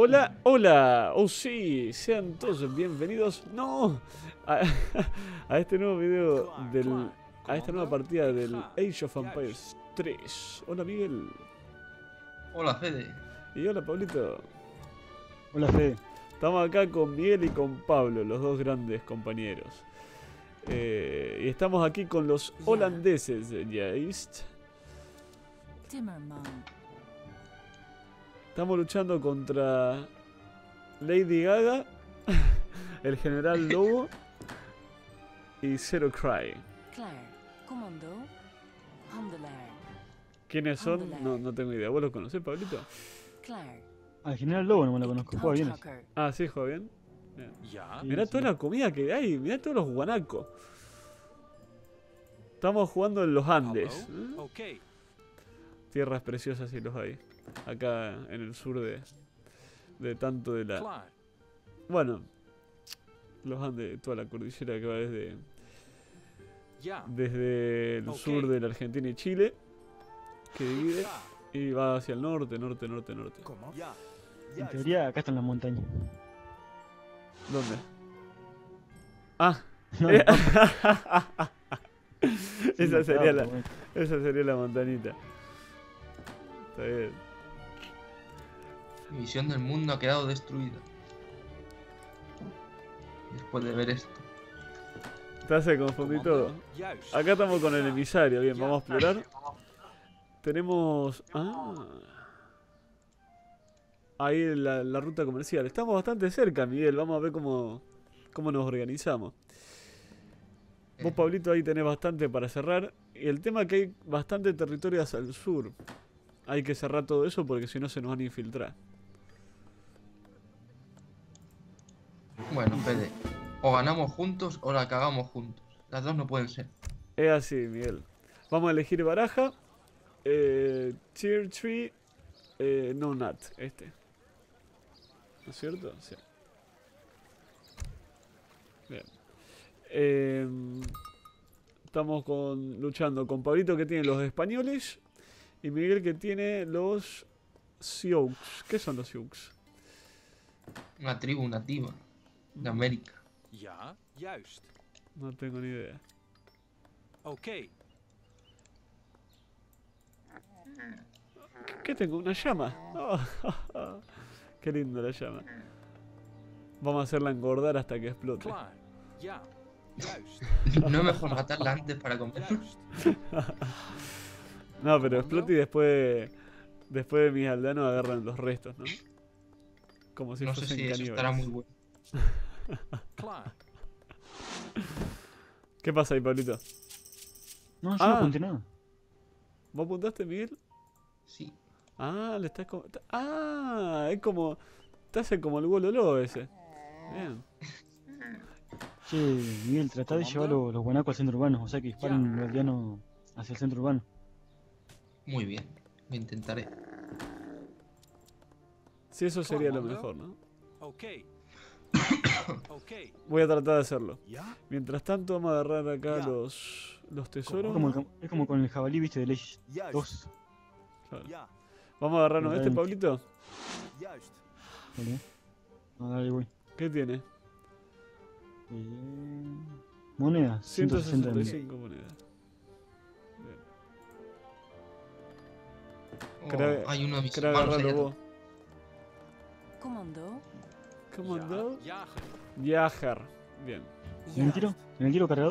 Hola, hola. Oh sí, sean todos bienvenidos. No, a, a este nuevo video a esta nueva partida del Age of Empires 3. Hola Miguel. Hola Fede. Y hola Pablito. Hola Fede. Estamos acá con Miguel y con Pablo, los dos grandes compañeros. Y estamos aquí con los holandeses de Juist. Estamos luchando contra Lady Gaga, el General Lobo y Zero Cry. ¿Quiénes son? No tengo idea. ¿Vos los conocés, Pablito? Al General Lobo no me lo conozco. ¿Juega bien? Ah, sí, juega bien. Mirá toda la comida que hay, mirá todos los guanacos. Estamos jugando en los Andes. Tierras preciosas y los hay. Acá en el sur de tanto de la... Bueno, los Andes, toda la cordillera que va desde el sur de la Argentina y Chile, que divide, y va hacia el norte. En teoría acá están las montañas. ¿Dónde? Ah. No, esa sería la montañita. Está bien. Mi visión del mundo ha quedado destruida. Después de ver esto. Te hace confundir todo. Acá estamos con el emisario. Bien, vamos a explorar. Tenemos... ahí la ruta comercial. Estamos bastante cerca, Miguel. Vamos a ver cómo nos organizamos. Vos, Pablito, ahí tenés bastante para cerrar. Y el tema es que hay bastante territorio hacia el sur. Hay que cerrar todo eso porque si no se nos van a infiltrar. Bueno, Fede, o ganamos juntos o la cagamos juntos. Las dos no pueden ser. Es así, Miguel. Vamos a elegir baraja. Tier 3. No nut, este. ¿No es cierto? Sí. Bien. Estamos luchando con Pablito, que tiene los españoles, y Miguel, que tiene los Sioux. ¿Qué son los Sioux? Una tribu nativa de América. No tengo ni idea. ¿Qué tengo? ¿Una llama? Oh, qué lindo la llama. Vamos a hacerla engordar hasta que explote. No es mejor matarla antes para comer. No, pero explote y después mis aldeanos agarran los restos, ¿no? Como si no sé fuesen si eso caníbales. estará muy bueno. ¿Qué pasa ahí, Pablito? no, yo no apunté nada. ¿Vos apuntaste, Miguel? Sí. Ah, le estás como... Ah, es como... Te hace como el gololó ese. Bien. Che, Miguel, tratá de llevar los guanacos al centro urbano. O sea que disparen los aldeanos hacia el centro urbano. Muy bien. Lo intentaré. Sí, eso sería lo mejor, ¿no? Voy a tratar de hacerlo. Mientras tanto, vamos a agarrar acá los tesoros. Es como con el jabalí, viste, de Age 2. Claro. Vamos a agarrarnos este, Pablito. Vale. Dale, voy. ¿Qué tiene? Monedas. 165 monedas. Hay uno de mis Creo hermanos agarrarlo allá vos. ¿Comandó? Yajar. Bien. ¿En el tiro cargado?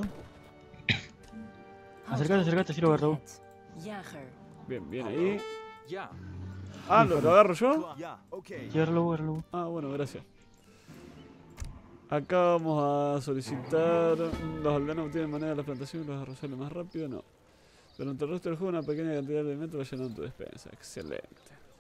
Acercate, así lo agarro vos. Bien ahí. Ah, ¿lo agarro yo? Sí, agárralo vos. Ah, bueno, gracias. Acá vamos a solicitar... Los aldeanos obtienen moneda de la plantación y los arrozales más rápido. No. Durante el resto del juego una pequeña cantidad de alimentos va llenando tu despensa. Excelente.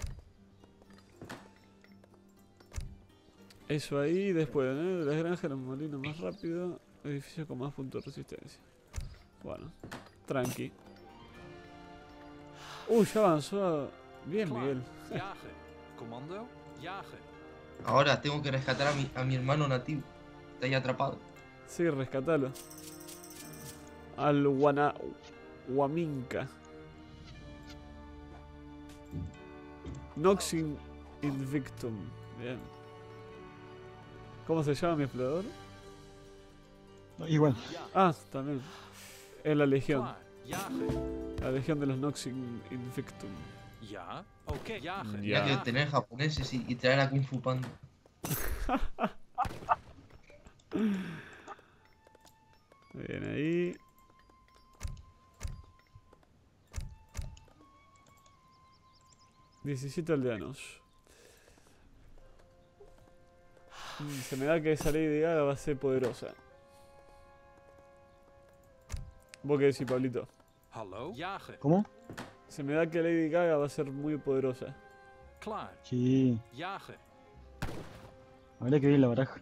Eso ahí, después, de las granjas, los molinos más rápido. Edificios con más puntos de resistencia. Bueno, tranqui. Ya avanzó. Bien, Miguel. Ahora tengo que rescatar a mi hermano nativo. Está ahí atrapado. Sí, rescatalo. Al Huaminca. Noxin Invictum. Bien. ¿Cómo se llama mi explorador? No, igual. Ah, también. Es la legión. Klaar. Jagen. La legión de los Nox Invictum. Ja. Oké. Jagen. Ya. Hay que tener japoneses y traer a Kung Fu Panda. Bien, ahí. ...17 aldeanos. Se me da que esa Lady Gaga va a ser poderosa. ¿Vos qué decís, Pablito? Hallo. Jagen. ¿Cómo? Se me da que Lady Gaga va a ser muy poderosa. Klaar. Sí. Jagen. Habría que ver la baraja.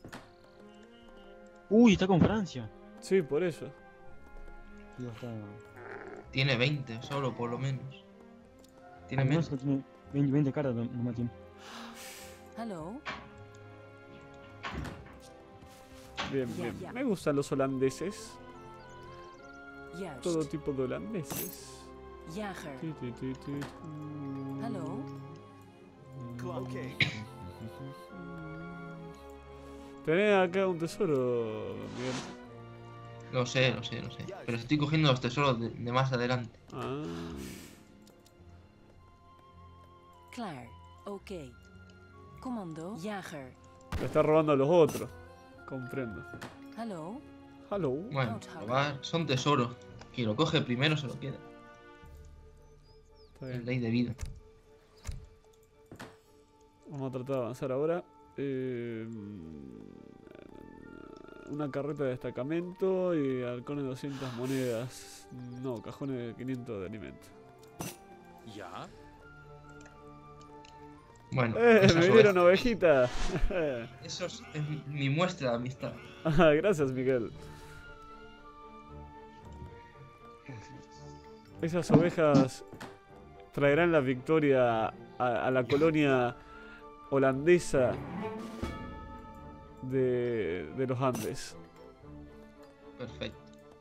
Uy, está con Francia. Sí, por eso. Digo, está... Tiene 20 solo, por lo menos. Tiene Al menos menos. tiene 20 caras nomás tiene. Hallo? Bien, Ya, bien. ya. Me gustan los holandeses. Juist. Todo tipo de holandeses. Jager. Ti, ti, ti, ti. Hallo? Oké. Tenés acá un tesoro, Miguel. Lo sé. Pero estoy cogiendo los tesoros de más adelante. Ah. Klaar. Oké. Commando. Jager. Le está robando a los otros. Comprendo. Hallo? Hello. Bueno, son tesoros. Quien lo coge primero se lo queda. Está Es bien. ley de vida. Vamos a tratar de avanzar ahora. Una carreta de destacamento y halcones de 200 monedas. No, cajones de 500 de alimento. Ja. Bueno, ¡Eh! esas ¡Me dieron ovejas. ovejita! Eso es mi muestra de amistad. Ah, gracias, Miguel. Esas ovejas traerán la victoria a la colonia holandesa de los Andes. Perfecto.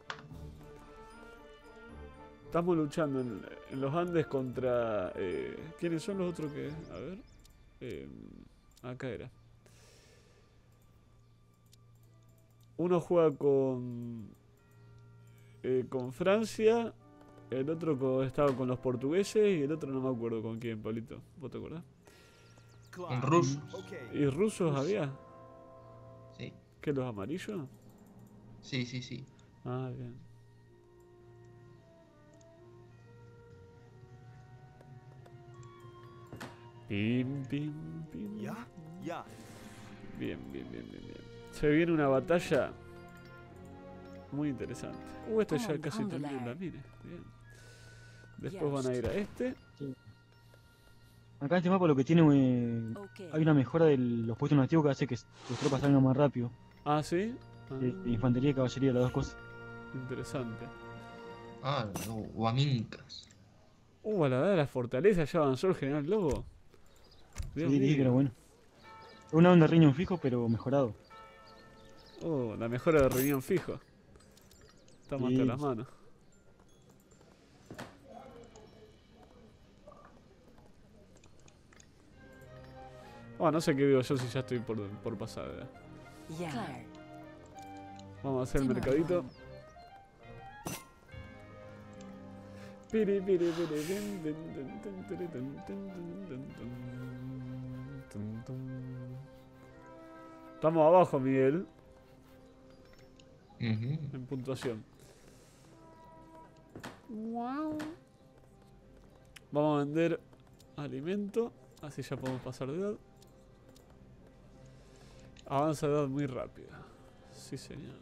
Estamos luchando en los Andes contra... ¿quiénes son los otros que...? A ver. Acá era. Uno juega con Francia, el otro estaba con los portugueses y el otro no me acuerdo con quién, Pablito. ¿Vos te acordás? Con rusos. ¿Y rusos había? Sí, ¿Qué, los amarillos? sí. Ah, bien. Pim, pim, pim. Ja. Ja. Bien. Se viene una batalla muy interesante. Este ya Comando, casi termina handelaar. la mina. Bien. Después van a ir a este. Acá este mapa lo que tiene, Oké. hay una mejora de los puestos nativos que hace que tus tropas salgan más rápido. Ah, ¿sí? Ah, De infantería y caballería, las dos cosas. interesante. Ah, no, guamincas. A la verdad, la fortaleza ya avanzó el general Lobo. Sí, Dios dije que era mío. bueno. Es una onda riñón fijo, pero mejorado. La mejora de riñón fijo. Estamos Sí. hasta las manos. No sé qué digo yo si ya estoy por pasar. Ja. Klaar. Vamos a hacer el mercadito. Piri, piri, piri, din, din, din, din, tiri, din, din, din, din, din, din. Estamos abajo, Miguel, Ujú. en puntuación. Vamos a vender alimento, así ya podemos pasar de edad. Avanza de edad muy rápida. Sí, señor.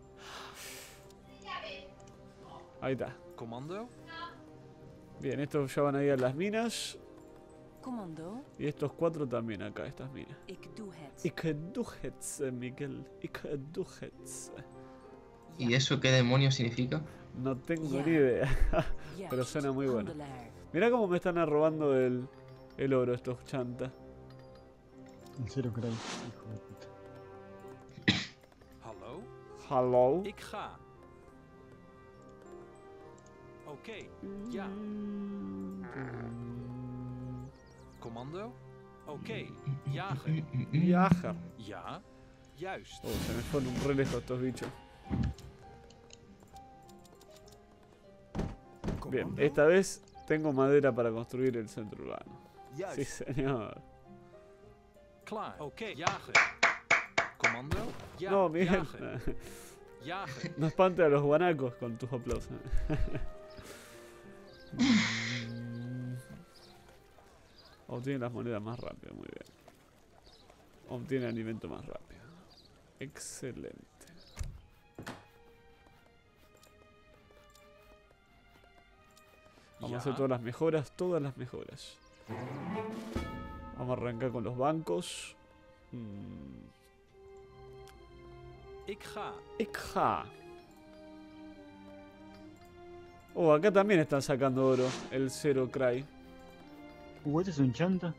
Ahí está. Commando. Bien, estos ya van a ir a las minas. Commando. Y estos 4 también acá, estas minas. Ik doe het. Ik doe het, Miguel. Ik doe het. ¿Y eso qué demonios significa? No tengo Ya. ni idea. Juist. Pero suena muy bueno. Handelaar. Mirá cómo me están robando el oro estos chantas. En serio, caray. Hijo de puta. Hallo. Hello. Ik ga. Oké. Ja. Commando. Oké, jagen. Viajar. Ja, juist. Oh, se me fueron re lejos estos bichos. Bien, Commando? esta vez tengo madera para construir el centro urbano. Sí, Juist. señor. Klaar. Oké, jagen. Commando? Ja, No, Miguel. jagen. Jagen. No espante a los guanacos con tus aplausos. Obtiene las monedas más rápido, muy bien. Obtiene alimento más rápido. Excelente. Vamos a hacer Ja, todas las mejoras, Vamos a arrancar con los bancos. ik ga. Ikja. Oh, acá también están sacando oro. El Zero Cry. Este es un chanta.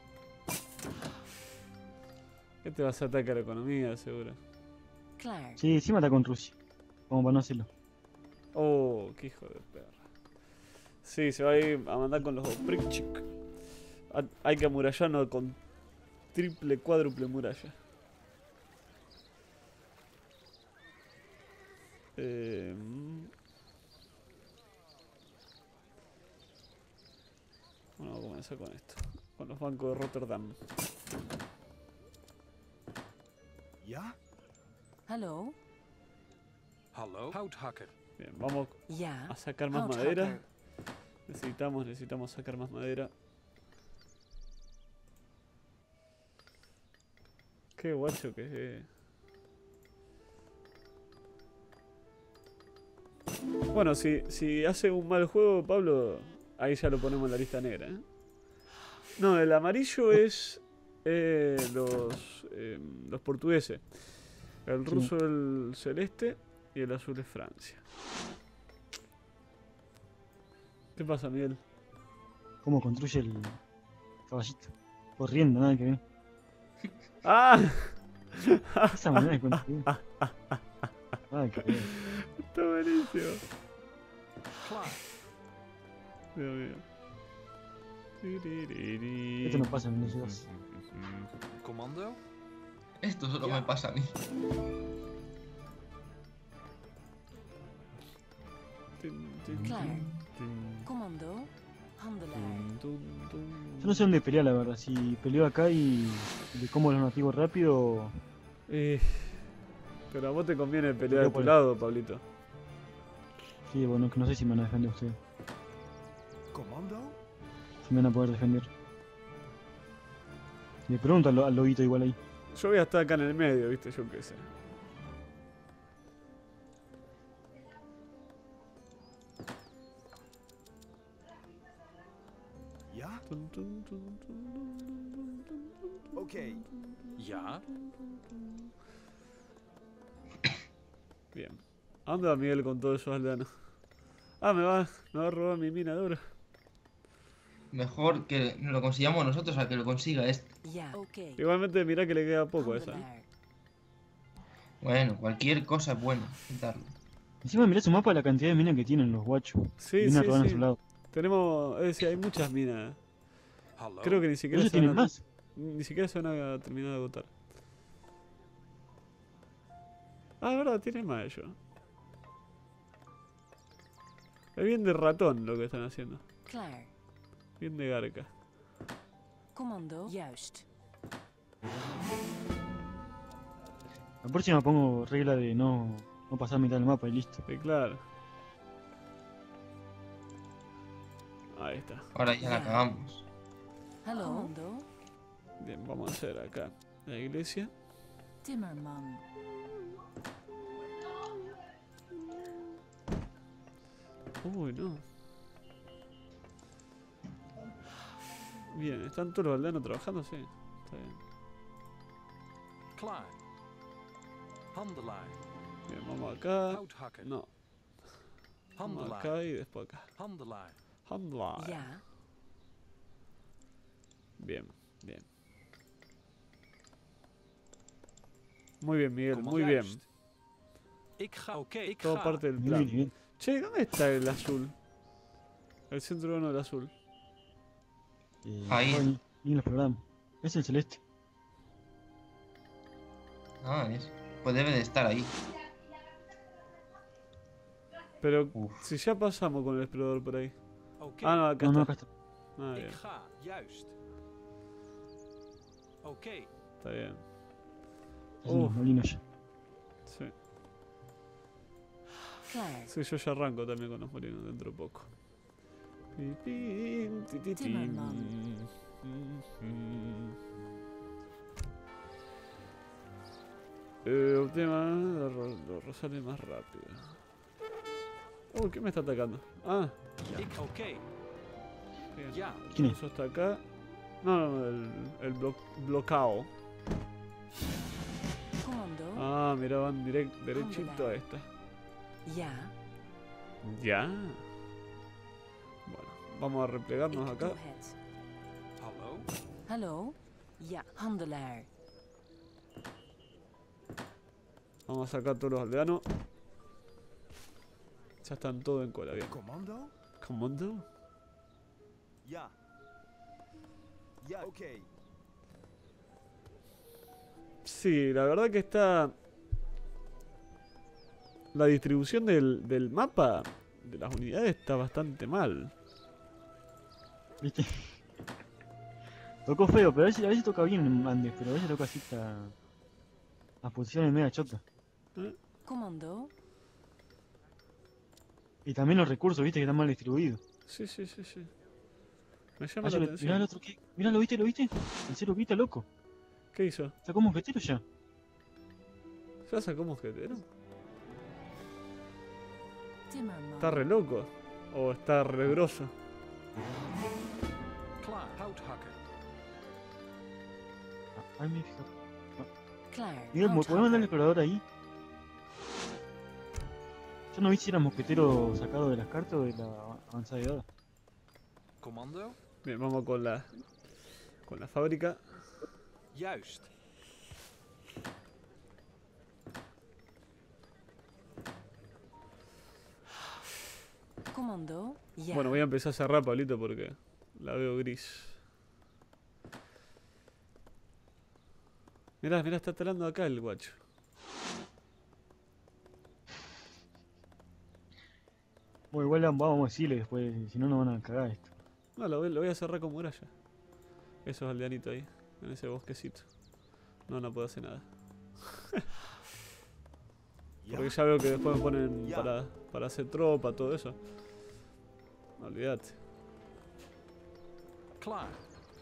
Este va a ser ataque a la economía, seguro. Klaar. Sí, encima está con Rusia. Como para no hacerlo. Oh, qué hijo de perra. Sí, se va a ir a mandar con los Oprikchik. Hay que amurallarnos con triple, cuádruple muralla. Bueno, vamos a comenzar con esto. Con los bancos de Rotterdam. Ja? Hallo? Hallo, houthakker. Bien, vamos Ja. a sacar más Houthakker. madera. Necesitamos sacar más madera. Qué guacho que es. Bueno, si hace un mal juego, Pablo, ahí ya lo ponemos en la lista negra, ¿eh? No, el amarillo es los portugueses. El ruso el celeste y el azul es Francia. ¿Qué pasa, Miguel? Cómo construye el caballito. Corriendo, nada que ver. ¡Ah! Esa manera de construir. Nada que ver. Está buenísimo. Klaar. Dios mío. Esto no pasa en los Commando? Esto solo Ya. me pasa a mí. Klaar. Commando. Handelaar. Yo no sé dónde pelear, la verdad. Si peleo acá y le como a los nativos rápido. Pero a vos te conviene pelear Yo de tu por- lado, Pablito. Sí, bueno, que no sé si me van a defender ustedes. Commando? Si me van a poder defender. Le pregunto al lobito igual ahí. Yo voy a estar acá en el medio, viste, yo qué sé. Ja? Oké. Ja? Bien. ¿A dónde va Miguel con todos esos aldeanos? Ah, me va a robar mi mina de oro. Mejor que lo consigamos nosotros a que lo consiga este. Ja. Oké. Igualmente mirá que le queda poco a esa. Handelaar. Bueno, cualquier cosa es buena. Intentarlo. Encima mirá su mapa la cantidad de minas que tienen los guachos. Sí, Y una sí, roban a sí. su lado. Tenemos, es decir, hay muchas minas. Hallo? Creo que ni siquiera Ellos se van tienen a, más. ni siquiera se van a terminar de agotar. Ah, verdad, tienen más ellos. Es bien de ratón lo que están haciendo. Klaar. Bien de garca. Commando. Juist. La próxima pongo regla de no pasar mitad del mapa y listo. Sí, claro. Ahí está. Ahora ya la acabamos. Hallo? Commando. Bien, vamos a hacer acá la iglesia. Timmerman. Uy, no. Bien, ¿están todos los aldeanos trabajando? Sí, está bien. Klaar. Handelaar. Bien, vamos acá. Houthakker. No, vamos Handelaar. acá y después acá. Handelaar. Handlaar. Ja. Bien, bien. Muy bien, Miguel, Commando. muy bien. Juist. Ik ga. Oké, ik Todo ga. parte del Bien, plan. bien. Che, ¿dónde está el azul? El centro urbano del azul. Ahí. Bueno, y los programas. Es el celeste. Ah, es. Pues debe de estar ahí. Pero Uf. si ya pasamos con el explorador por ahí. Oké, Ah, no, acá No, no, está. acá está. Ah, bien. ik ga, juist. Oké, Está bien. Es un molino ya. Sí. Klaar. Sí, yo ya arranco también con los molinos dentro de poco. Pi, pin, ti, ti, tin. Timmerman. Obtenga los rosales más rápido. Uy, ¿qué me está atacando? Ah, oké, bien. ja, ¿Quién es? Eso está acá. No, el blocao. Commando. Ah, mira, van derechito a esta. Ja. Ya. Bueno, vamos a replegarnos Ik acá. doe het. hallo, Hallo? Ja, handelaar. Vamos a sacar todos los aldeanos. Ya están todos en cola, bien. Commando? ¿Comando? Ja. Ja, oké. Sí, la verdad que está... La distribución del mapa de las unidades está bastante mal. ¿Viste? Tocó feo, pero a veces toca bien en Andes, pero a veces toca así las posiciones media chotas. Commando. Y también los recursos, viste, que están mal distribuidos. Sí, sí, sí, sí. Me llama la Mirá el atención. otro que. Mirá, ¿lo viste? ¿Lo viste? El cero viste, loco. ¿Qué hizo? Sacó mosquetero ya. ¿Ya sacó mosquetero? Timmerman. ¿Está re loco? ¿O está re grosso? klaar, houthakker. Ay, me fijo. Klaar. Mira, ¿podemos mandar el Houthakker. explorador ahí? Yo no vi si era mosquetero sacado de las cartas o de la avanzada de hada. Commando, Bien, vamos con la fábrica. juist. Commando. Ja. Bueno, voy a empezar a cerrar, Pablito, porque la veo gris. Mirá, mirá, está talando acá el guacho. Bueno, igual vamos a decirle después, si no nos van a cagar esto. No, lo voy a cerrar con muralla. Esos aldeanitos ahí, en ese bosquecito. No, no puedo hacer nada. Porque ya veo que después me ponen Ya. para hacer tropa, todo eso. No, olvídate. Klaar.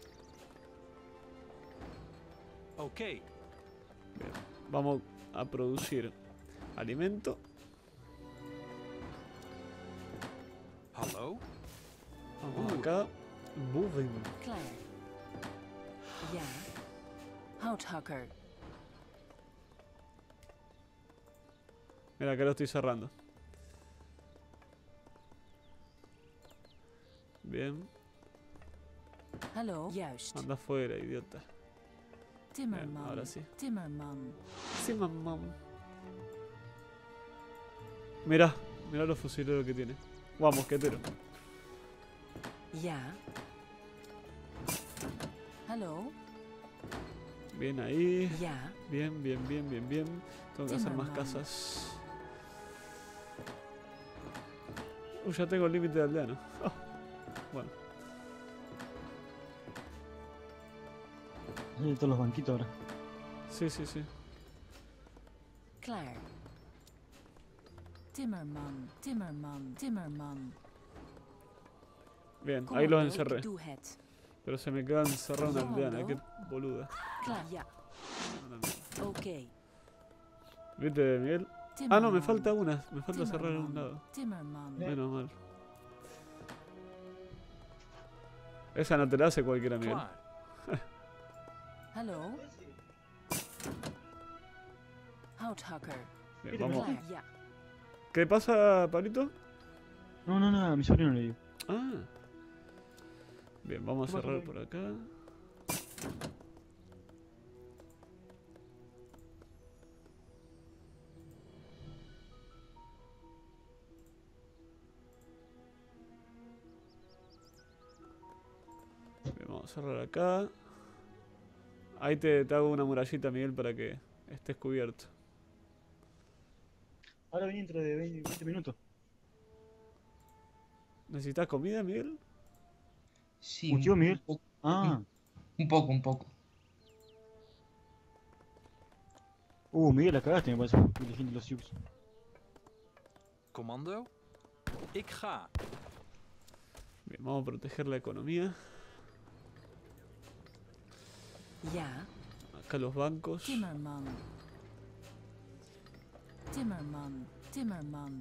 Oké, Vamos a producir alimento. hallo, Vamos acá. Burring. Klaar. Ja. Houthakker. Mira, acá lo estoy cerrando. Bien. Hallo? Juist. Anda afuera, idiota. Bien, Timmerman. ahora sí. Timmerman. Sí, mamá. Mirá, mirá los fusileros que tiene. Guau, mosquetero. Ja. Hallo? Bien ahí. Ja. Bien, bien, bien, bien, bien. Tengo que hacer más Timmerman. casas. Ya tengo el límite de aldeano. Ah, bueno, Hay todos los banquitos ahora. sí, sí, sí. Klaar. Timmerman. Timmerman. Timmerman. Bien, ahí Commando, los ik encerré. doe het. Pero se me quedan encerrados una aldeana, qué Comando. boluda. Klaar. Ja. Oké. ¿Viste, Miguel? Timmerman. Ah, no, me falta una. Me falta cerrar un Timmerman. lado. Timmerman. Menos mal. Esa no te la hace cualquiera, Miguel. klaar. Hallo? Houthakker. Bien, vamos. Klaar. Ja. ¿Qué pasa, Pablito? No, no, no, a mi sobrino le digo. Ah. Bien, vamos a ¿Qué pasa, cerrar Pablito? por acá. Bien, vamos a cerrar acá. Ahí te hago una murallita, Miguel, para que estés cubierto. Ahora viene dentro de 20 minutos. ¿Necesitas comida, Miguel? Sí, ¿Cultivo, Miguel? poco, Ah. un poco. Miguel, la cagaste, me parece. Eligiendo los cubes. Commando? Ik ga. Bien, vamos a proteger la economía. Ja, Acá los bancos. Timmerman. Timmerman, Timmerman.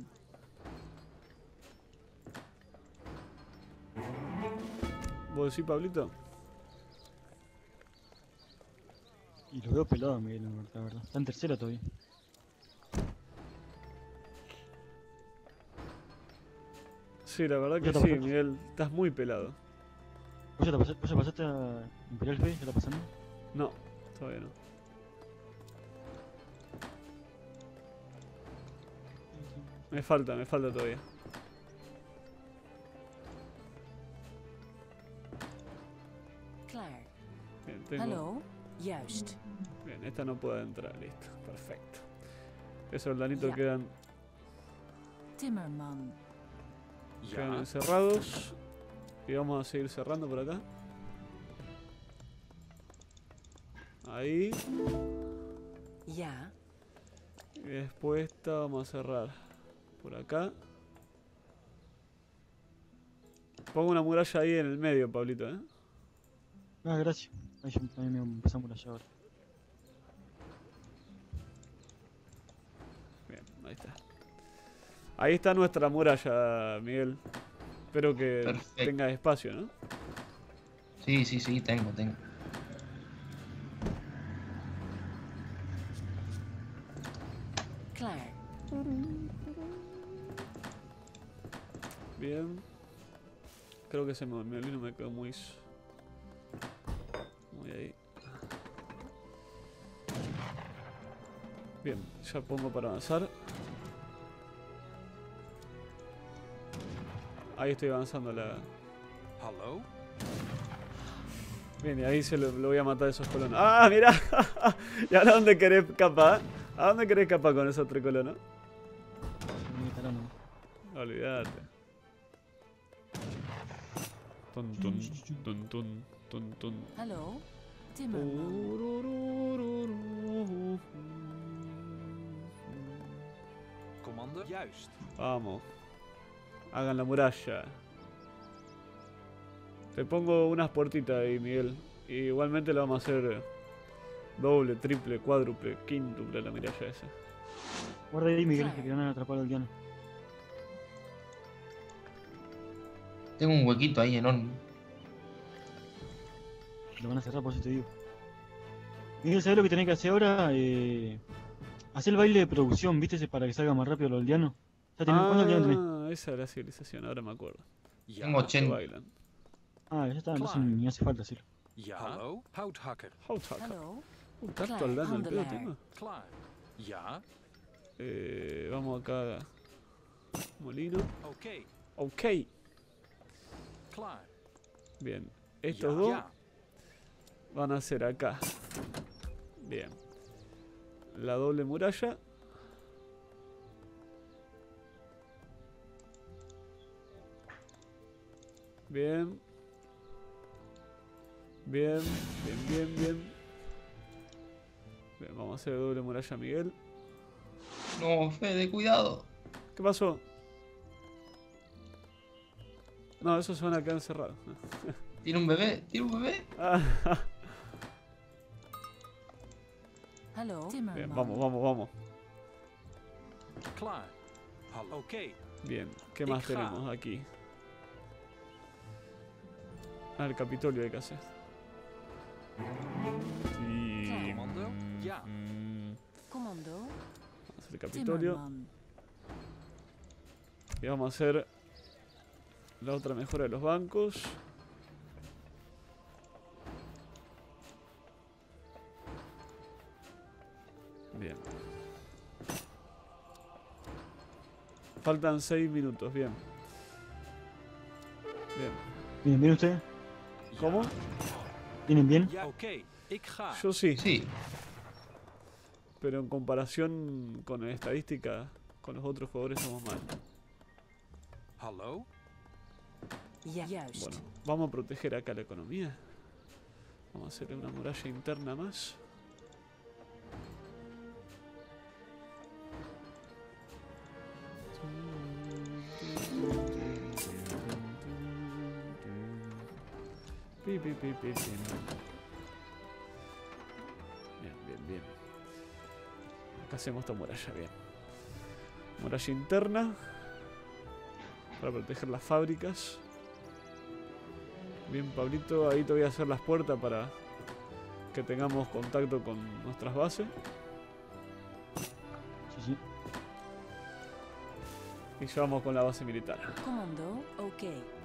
¿Vos decís, Pablito? Y lo veo pelado, Miguel, la verdad. Está en tercera todavía. Sí, la verdad Ya que está sí, perfecto. Miguel. Estás muy pelado. ¿Vos ya pasaste a Imperial Face? ¿Ya está pasando? No, todavía no. Me falta todavía. Klaar. Bien, tengo... Hallo? Juist. Bien, esta no puede entrar, listo. Perfecto. Esos soldanitos Ya. quedan Timmerman. quedan Ja. encerrados. Y vamos a seguir cerrando por acá. Ahí. Ja, Y después esta vamos a cerrar por acá. Pongo una muralla ahí en el medio, Pablito, ¿eh? Ah, gracias. Ahí yo también me empezamos la llave. Bien, ahí está. Ahí está nuestra muralla, Miguel. Espero que Perfecto. tenga espacio, ¿no? Sí, tengo. klaar. Bien. Creo que ese molino me quedó muy ahí. Bien, ya pongo para avanzar. Ahí estoy avanzando la... Hallo? Bien, y ahí lo voy a matar a esos colonos. ¡Ah, mirá! ¿Y ahora dónde querés escapar? ¿A dónde querés escapar con esos tres colonos? Me estará no. Olvídate. Tun, tun, tun, tun, tun, tun. Hallo? Timmerman. Commando? Juist. Vamos. Hagan la muralla. Te pongo unas puertitas ahí, Miguel. Y igualmente lo vamos a hacer doble, triple, cuádruple, quíntuple la muralla esa. Guarda ahí, Miguel, Claro. que van a atrapar al diano. Tengo un huequito ahí enorme. Lo van a cerrar, por eso te digo. Miguel, ¿sabes lo que tenés que hacer ahora? Hacer el baile de producción, ¿viste? Ese para que salga más rápido los aldeanos. ¿Cuántos aldeanos tenés? Esa es la civilización, ahora me acuerdo. Tengo Ja. 80. Bailan. Ah, ya está, entonces Claro. ni hace falta hacerlo. Ja. Hallo? Houthakker. Houthakker. Hallo? ¿Tanto Klaar, aldano al pedo handelaar. tengo? Klaar. Ja. Vamos acá. Molino. Oké. Ok. Klaar. Bien. Ja. Estos dos Ja. van a ser acá. Bien. La doble muralla. Bien. Bien, bien. Bien, vamos a hacer doble muralla, Miguel. No, Fede, cuidado. ¿Qué pasó? No, esos se van a quedar encerrados. Tiene un bebé. Ah, Hallo? bien, Timmerman. vamos. Klaar. Hallo. Oké. Bien, ¿qué más Ik ga. tenemos aquí? El Capitolio hay que hacer. Y... Commando? Ja. Commando? Vamos a hacer el Capitolio. Timmerman. Y vamos a hacer la otra mejora de los bancos. Bien. Faltan 6 minutos, bien. Bien. ¿Vienen bien ustedes? ¿Cómo? Ja. ¿Vienen bien? Ja. Oké. Ik ga. Yo sí, Sí. pero en comparación con la estadística, con los otros jugadores somos mal. Hallo? Ja. Juist. Bueno, vamos a proteger acá la economía. Vamos a hacerle una muralla interna más. Pi, pi, pi, pi, pi. Bien, bien, bien. Acá hacemos esta muralla, bien. Muralla interna. Para proteger las fábricas. Bien, Pablito, ahí te voy a hacer las puertas para que tengamos contacto con nuestras bases. Sí, sí. Y ya vamos con la base militar. Commando. OK.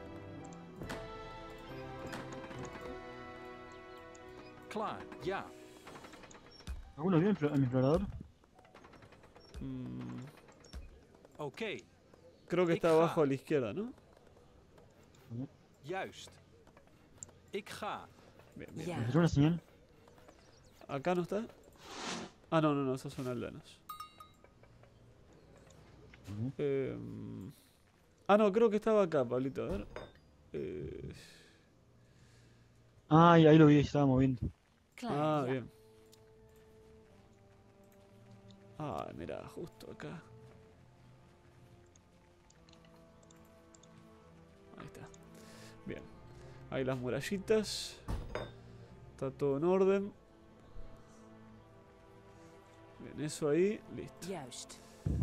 Klaar. Ja. ¿Alguno vio a mi explorador? Mm, Oké. creo que Ik está ga. abajo a la izquierda, ¿no? Juist. Ik ga. Bien, bien. Ja. ¿Me tiró una señal? ¿Acá no está? Ah, no, no, no, esos son aldeanos. Ujú. Ah, no, creo que estaba acá, Pablito, a ver. Ah, ahí lo vi, se estaba moviendo. Klaar. Ah, Ja. bien. Ah, mira, justo acá. Ahí está. Bien. Ahí las murallitas. Está todo en orden. Bien, eso ahí, listo. Juist.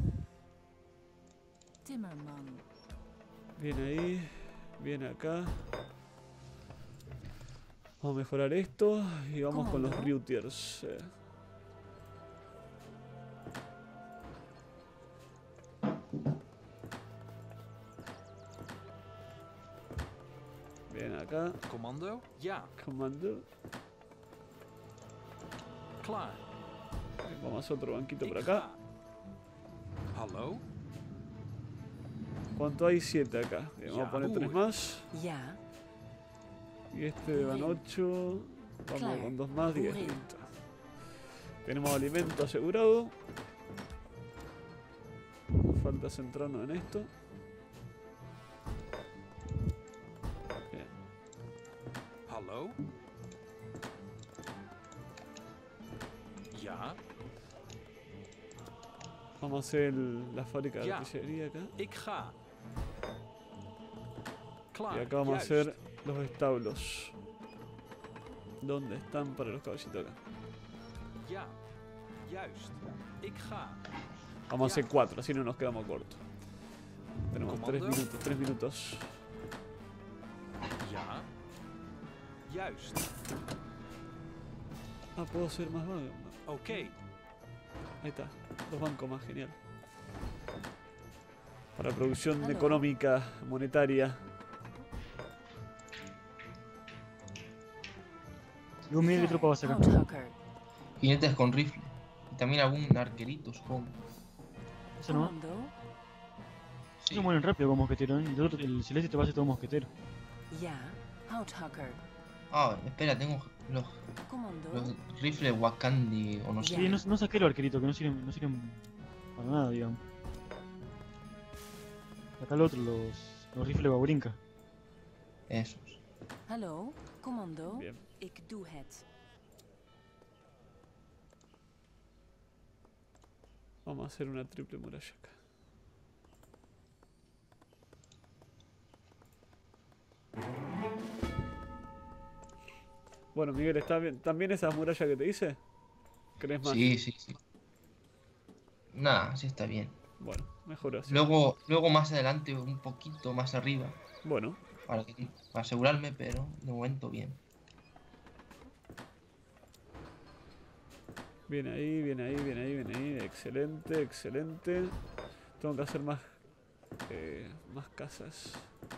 Timmerman. Bien ahí, bien acá. Vamos a mejorar esto y vamos con los Comando. routers. Bien acá, Commando? Ja. comando. Klaar. Vamos a hacer otro banquito por Ik acá. ga. Hallo? ¿Cuánto hay? 7 acá. Bien, vamos a Ya. poner 3 Uy. más. Ja. Y este van 8. Vamos Claro. con 2 más, 10. Uy. Listo. Tenemos alimento asegurado. Falta centrarnos en esto. Bien. Hallo? Ja. Vamos a hacer la fábrica de Ya. artillería acá. Ik ga. Y Klaar. acá vamos a Juist. hacer los establos. ¿Dónde están para los caballitos acá? Ja. Juist. Ik ga. Vamos a hacer Ya. 4, así no nos quedamos cortos. Tenemos 3 Comando. minutos, 3 minutos. Ja. Juist. Ah, puedo hacer más vago. Oké. Ahí está, 2 bancos más, genial. Para producción Aló. económica, monetaria. Digo, mira qué tropa va a sacar. Houthakker. Jinetes con rifle. Y también algún arquerito, supongo. Eso no. Commando. Sí. Se mueren rápido como mosquetero, ¿eh? El celeste te va a hacer todo mosquetero. Ja. Houthakker. Ah, espera, tengo los Commando. rifles Wakandi o no sé. Ya. Sí, no saqué los arqueritos, que no sirven para nada, digamos. Acá el otro, los rifles Baurinca. Esos. Hallo. Commando. Bien. Ik doe het. Vamos a hacer una triple muralla acá. Bueno, Miguel, ¿está bien? ¿También esas murallas que te hice? ¿Crees más? Sí, sí, sí. Nah, sí está bien. Bueno, mejor así. Luego más adelante, un poquito más arriba, Bueno, para asegurarme, pero de momento bien. bien ahí, bien ahí, bien ahí, bien ahí. Excelente, excelente. Tengo que hacer más casas.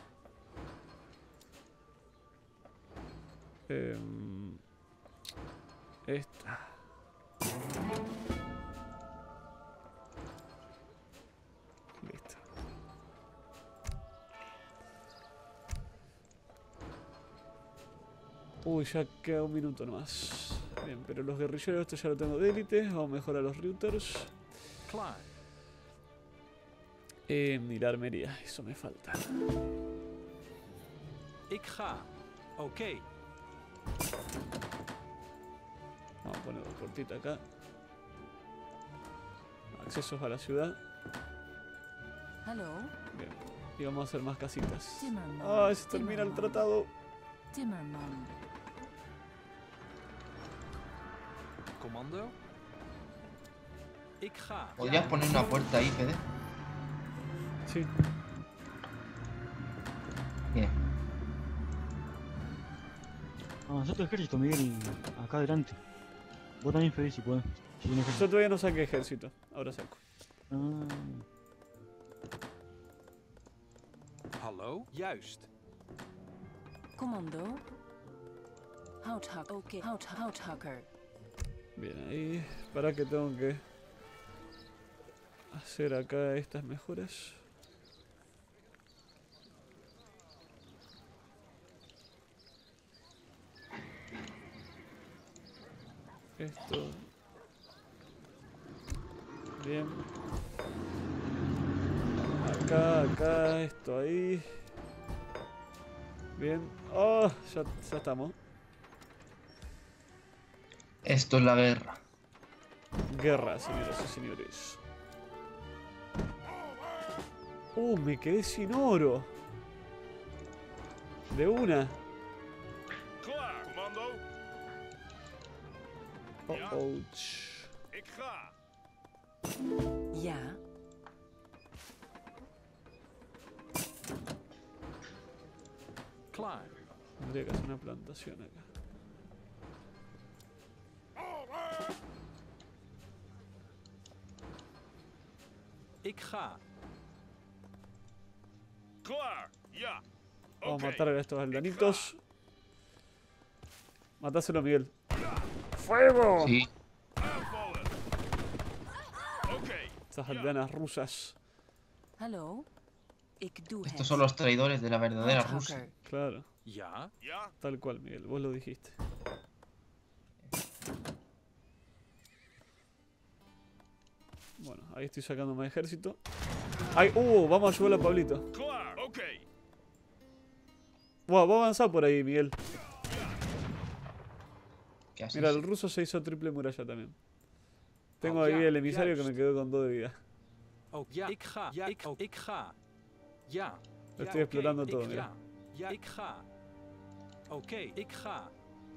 Esta. Listo. Uy, ya queda un minuto nomás. Bien, pero los guerrilleros, esto ya lo tengo de élite. Vamos a mejorar los routers. Klaar. Y la armería, eso me falta. Ik ga. Oké. Vamos a poner una puertita acá. Accesos a la ciudad. Hallo, Bien. Y vamos a hacer más casitas. Timmerman. Ah, se termina el Timmerman. tratado. Timmerman. Commando. Ik ga. ¿Podrías poner una puerta ahí, Fede? Sí. Bien. Avanzá tu ejército, Miguel, acá adelante. Vos también, Fede, si podés. Si tenés Yo ejército. todavía no saqué ejército. Ahora saco. Ah, Hallo? Juist. Commando. Houthakker. Oké, houthakker. Bien, ahí. Para que tengo que hacer acá estas mejoras. Esto. Bien. Acá, esto ahí. Bien. Oh, ya estamos. Esto es la guerra. Guerra, señoras y señores. Me quedé sin oro. De una. Klaar, commando. Ouch. Ik ga. Ja. Klaar. Tendría que hacer una plantación acá. Ik ga. Klaar, ja. Vamos a Oké. matar a estos aldanitos. Matáselo, Miguel. ¡Fuego! Sí. Aanvallen. Oké. Estas aldeanas rusas. Hallo, ik doe het. Estos son los traidores de la verdadera Rusia. Houthakker. Claro, Ja. Ja. tal cual, Miguel. Vos lo dijiste. Bueno, ahí estoy sacando más ejército. ¡Ay! Vamos a ayudar a Pablito. Klaar, oké. Wow, va a avanzar por ahí, Miguel. ¿Qué haces? Mira, el ruso se hizo triple muralla también. Tengo Oh, ahí ya, el emisario que juist. me quedó con 2 de vida. Oh, ja. Ik ga. Ja, ik ga. Ja. Lo Ja, estoy explotando oké, todo, ik mira. ga. Ja, ik ga. Oké, ik ga.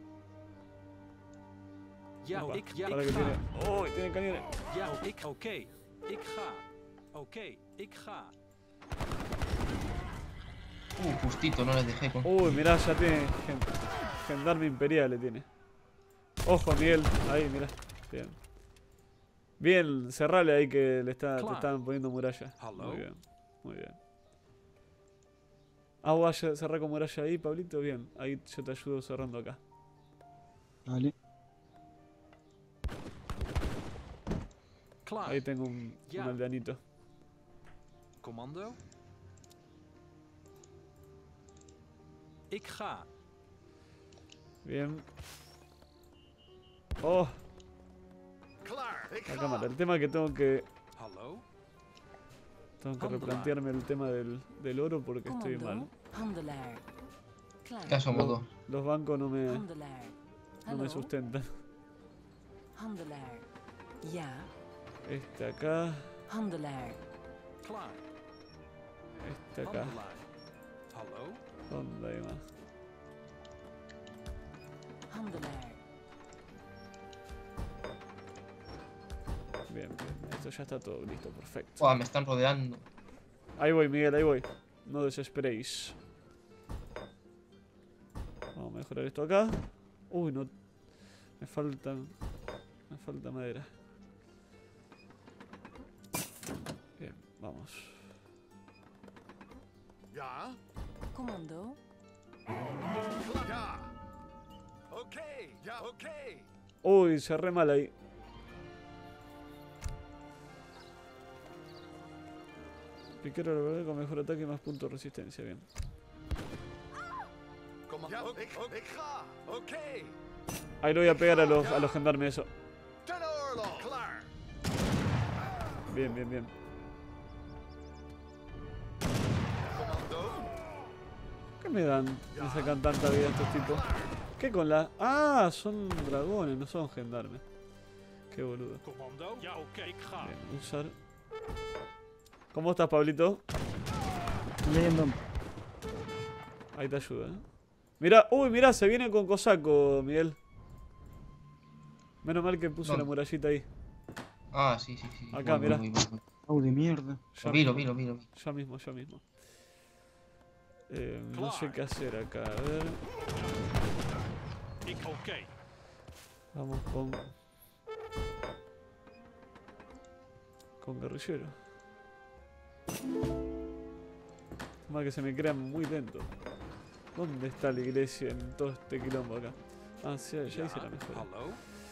Ja, Opa, ik, ja, para ik que ga. tiene. ¡Oh! Tiene cañones. Ja, oké. Ik ga. Oké, ik ga. Justito, no les dejé con... Uy, mirá, ya tiene gendarme imperial, le tiene. Ojo, Miguel. Ahí, mirá. Bien. Bien, cerrale ahí que te estaban poniendo muralla. Hello. Muy bien, muy bien. Ah, vos vas a cerrar con muralla ahí, Pablito. Bien, ahí yo te ayudo cerrando acá. dale. Klaar. Ahí tengo un Ya. aldeanito. Commando. Ik ga. Bien. Oh, Klaar, ik la ga. cámara. El tema es que tengo que Hallo. Tengo que replantearme el tema del oro porque estoy mal. Commando. Handelaar. Klaar. Ya somos dos. Los bancos no me Handelaar. Hallo, sustentan. handelaar. Ja, Este acá, handelaar. Klaar. este acá. Handelaar. Hallo. ¿Dónde hay más? Handelaar. Bien, bien. Esto ya está todo listo, perfecto. Buah, me están rodeando. Ahí voy, Miguel, ahí voy. No desesperéis. Vamos a mejorar esto acá. Uy, no. Me falta madera. Bien, vamos. Ja. Commando. Ja. Oké, ja, oké. Uy, cerré mal ahí. Piquero rebelde con mejor ataque y más puntos de resistencia. Bien. Commando. Ja, ik ga. Oké. Ahí lo voy a pegar a los gendarmes, eso. Den oorlog. Klaar. Bien, bien, bien. Commando. ¿Qué me dan? Me sacan tanta vida estos tipos. ¿Qué con la...? Ah, son dragones, no son gendarmes. Qué boludo. Commando? Ja, oké, ik ga. Bien, usar. ¿Cómo estás, Pablito? Leyendo. Ahí te ayuda, Mirá, uy, mirá, se viene con cosaco, Miguel. Menos mal que puse la ¿Dónde? murallita ahí. Ah, sí, sí, sí. Acá, mirá. Voy. Oh, de mierda. Ya Lo vi, mismo, lo vi. Ya mismo. No sé qué hacer acá, a ver. Ik oké. Vamos con guerrillero. Más que se me crean muy lento. ¿Dónde está la iglesia en todo este quilombo acá? Ah, sí, ya hice la mejora. Hallo?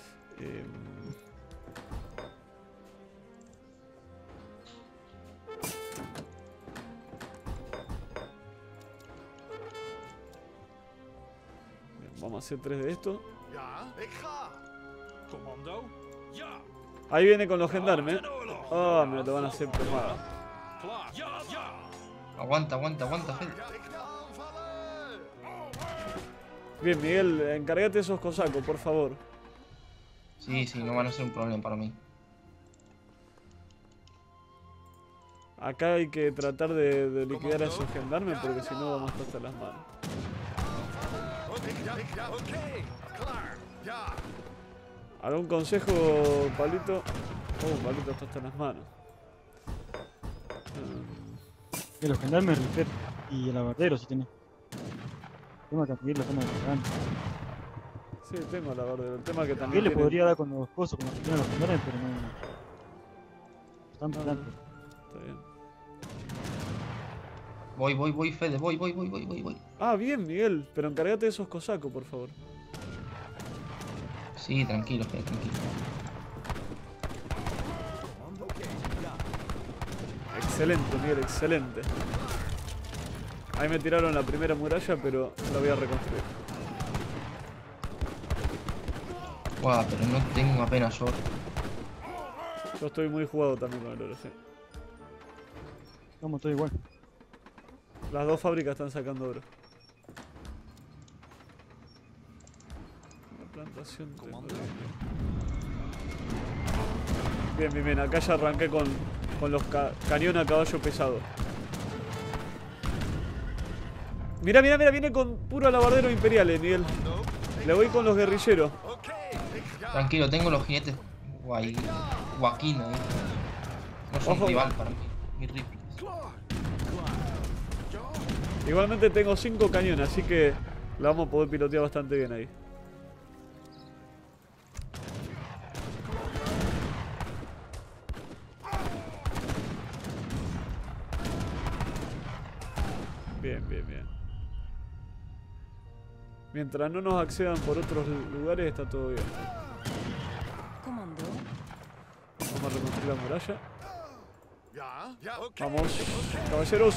Bien, vamos a hacer 3 de esto. Ja, ik ga. Commando? Ja. Ahí viene con los gendarmes. Ten oorlog. Ah, me lo van a hacer pomada. Klaar. Ja. Aguanta, Fede. Ja, ik ga aanvallen. Bien, Miguel, encárgate de esos cosacos, por favor. Sí, no van a ser un problema para mí. Acá hay que tratar de liquidar a esos gendarmes porque si no vamos a estar hasta las manos. Ja, oké. Klaar. Ja. ¿Algún consejo, Pablito? Pablito está hasta las manos. Que los gendarmes, Rifet y el abardero si tenés. Tengo que conseguir la zona de Cagán. Sí, tengo la verdad. El tema que Yo también le tiene- podría dar con los cosos, con los que tienen los gendarmes, pero no. Están No, delante. Está bien. Voy, Fede, voy. Ah, bien, Miguel. Pero encárgate de esos cosacos, por favor. Sí, tranquilo, Fede, tranquilo. Excelente, Miguel, excelente. Ahí me tiraron la primera muralla, pero la voy a reconstruir. Guau, pero no tengo apenas oro. Yo estoy muy jugado también con el oro, sí. Estamos todos igual. Las dos fábricas están sacando oro. Una plantación tengo Comando. bien. Acá ya arranqué con los cañón a caballo pesado. Mirá, viene con puro alabardero imperiales, Miguel. Le voy con los guerrilleros. Oké, ik ga. Tranquilo, tengo los jinetes Guaquina, No son Ojo. rival para mí. Mis rifles. Igualmente tengo 5 cañones, así que la vamos a poder pilotear bastante bien ahí. Bien. Mientras no nos accedan por otros lugares, está todo bien. Commando? Vamos a reconstruir la muralla. Ja, oké. Vamos, caballeros.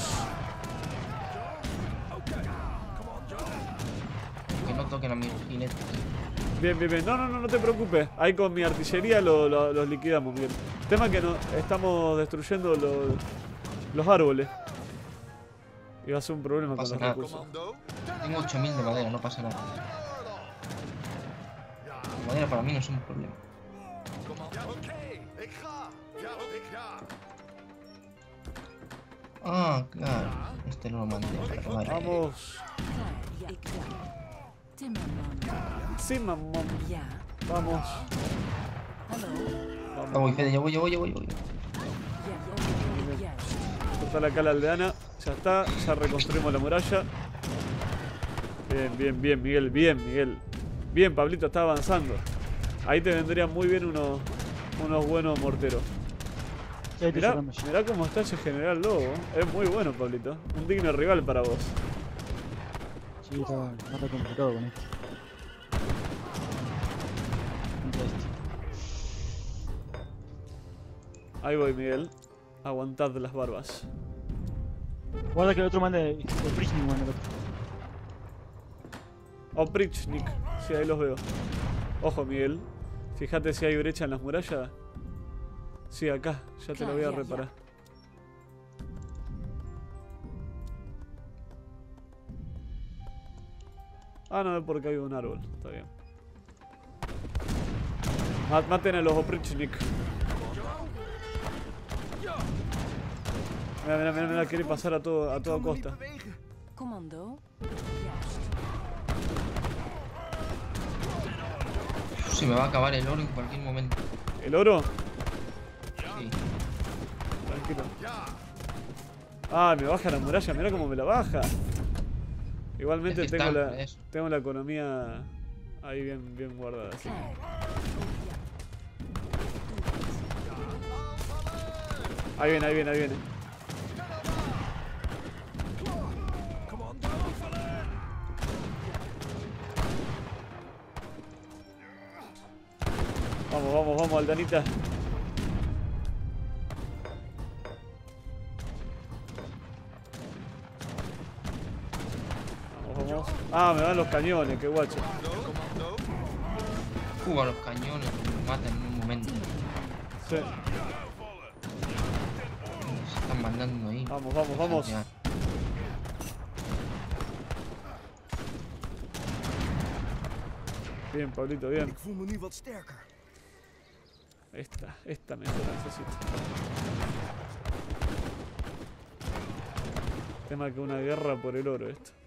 Que no toquen a mis jinetes. Bien. No te preocupes. Ahí con mi artillería los liquidamos bien. El tema es que no, estamos destruyendo los árboles. Y va a ser un problema No con pasa los nada. recursos. Commando. Tengo 8000 de madera, no pasa nada. Ja, La madera para mí no es un problema. ja, oké. Ik ga. Ja, ik ga. Ah, claro. Este no lo mandé. Vale. Vamos. Klaar. Ik ga. Timmerman. Sí, mamón. Ja. Vamos. Hallo? Ya voy, Fede, ya voy. Ja, juist. Total acá la aldeana. Ya está. Ya reconstruimos la muralla. Bien, Miguel. Bien, Pablito, está avanzando. Ahí te vendrían muy bien unos buenos morteros. Ya ahí te Mirá cerramos. cómo está ese general lobo. Es muy bueno, Pablito. Un digno rival para vos. Sí, está complicado con esto. Contra este. Ahí voy, Miguel. Aguantad las barbas. Guarda que el otro manda el Prism, manda el otro. Oprichnik. Sí, ahí los veo. Ojo, Miguel. Fíjate si hay brecha en las murallas. Sí, acá. Ya te lo voy a reparar. Ah, no, es porque hay un árbol. Está bien. Maten a los Oprichnik. Mira, quiere pasar a toda costa. Commando. Juist. Se me va a acabar el oro en cualquier momento. ¿El oro? Sí. Tranquilo. Ah, me baja la muralla, mira cómo me la baja. Igualmente Es que tengo está, eso. tengo la economía ahí bien guardada. Así. Ahí viene. Vamos, Aldanita. Vamos. Ah, me van los cañones, qué guacho. A los cañones, me matan en un momento. Sí. Se están mandando ahí. Vamos. Ya. Bien, Pablito, bien. Ik voel me nu wat sterker. Esta me la necesito. Tema que una guerra por el oro esto.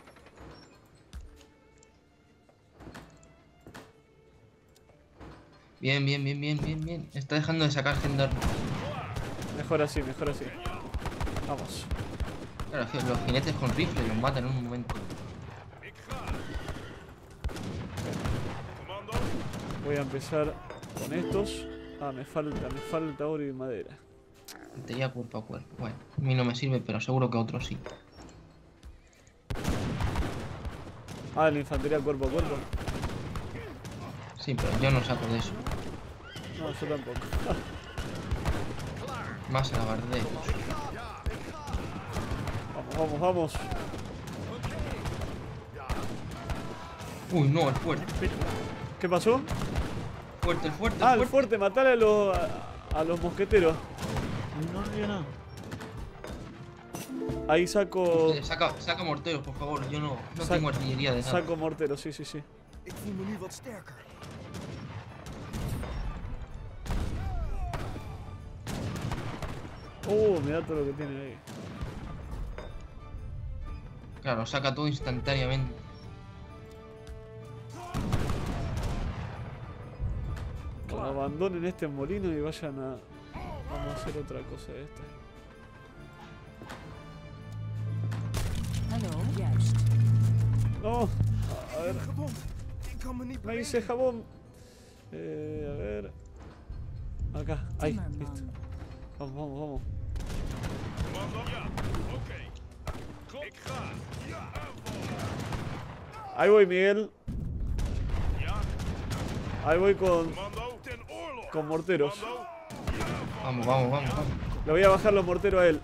Bien. Está dejando de sacar gendarmes. Mejor así. Vamos. Claro, que los jinetes con rifle los matan en un momento. Voy a empezar con estos. Ah, me falta oro y madera. Infantería cuerpo a cuerpo. Bueno, a mí no me sirve, pero seguro que a otros sí. Ah, la infantería cuerpo a cuerpo. Sí, pero yo no saco de eso. No, yo tampoco. Más alabarderos. Vamos. Uy, no, el fuerte. ¿Qué pasó? El fuerte. Ah, el fuerte, matale a los mosqueteros. No había nada. Ahí saco. Saca morteros, por favor. Yo no Sac- tengo artillería de nada. Saco mortero, sí. Ik voel me nu wat sterker. Mirá todo lo que tiene ahí. Claro, saca todo instantáneamente. Cuando abandonen este molino y vayan a... Vamos a hacer otra cosa de esta. Hallo. Juist. No, a ver, Gewond. Ik kan me niet me hice bewegen. jabón. A ver. Acá, ahí, listo. Timmerman. Vamos. Ik ga. Ahí voy, Miguel. Ahí voy con morteros. Vamos. Le voy a bajar los morteros a él.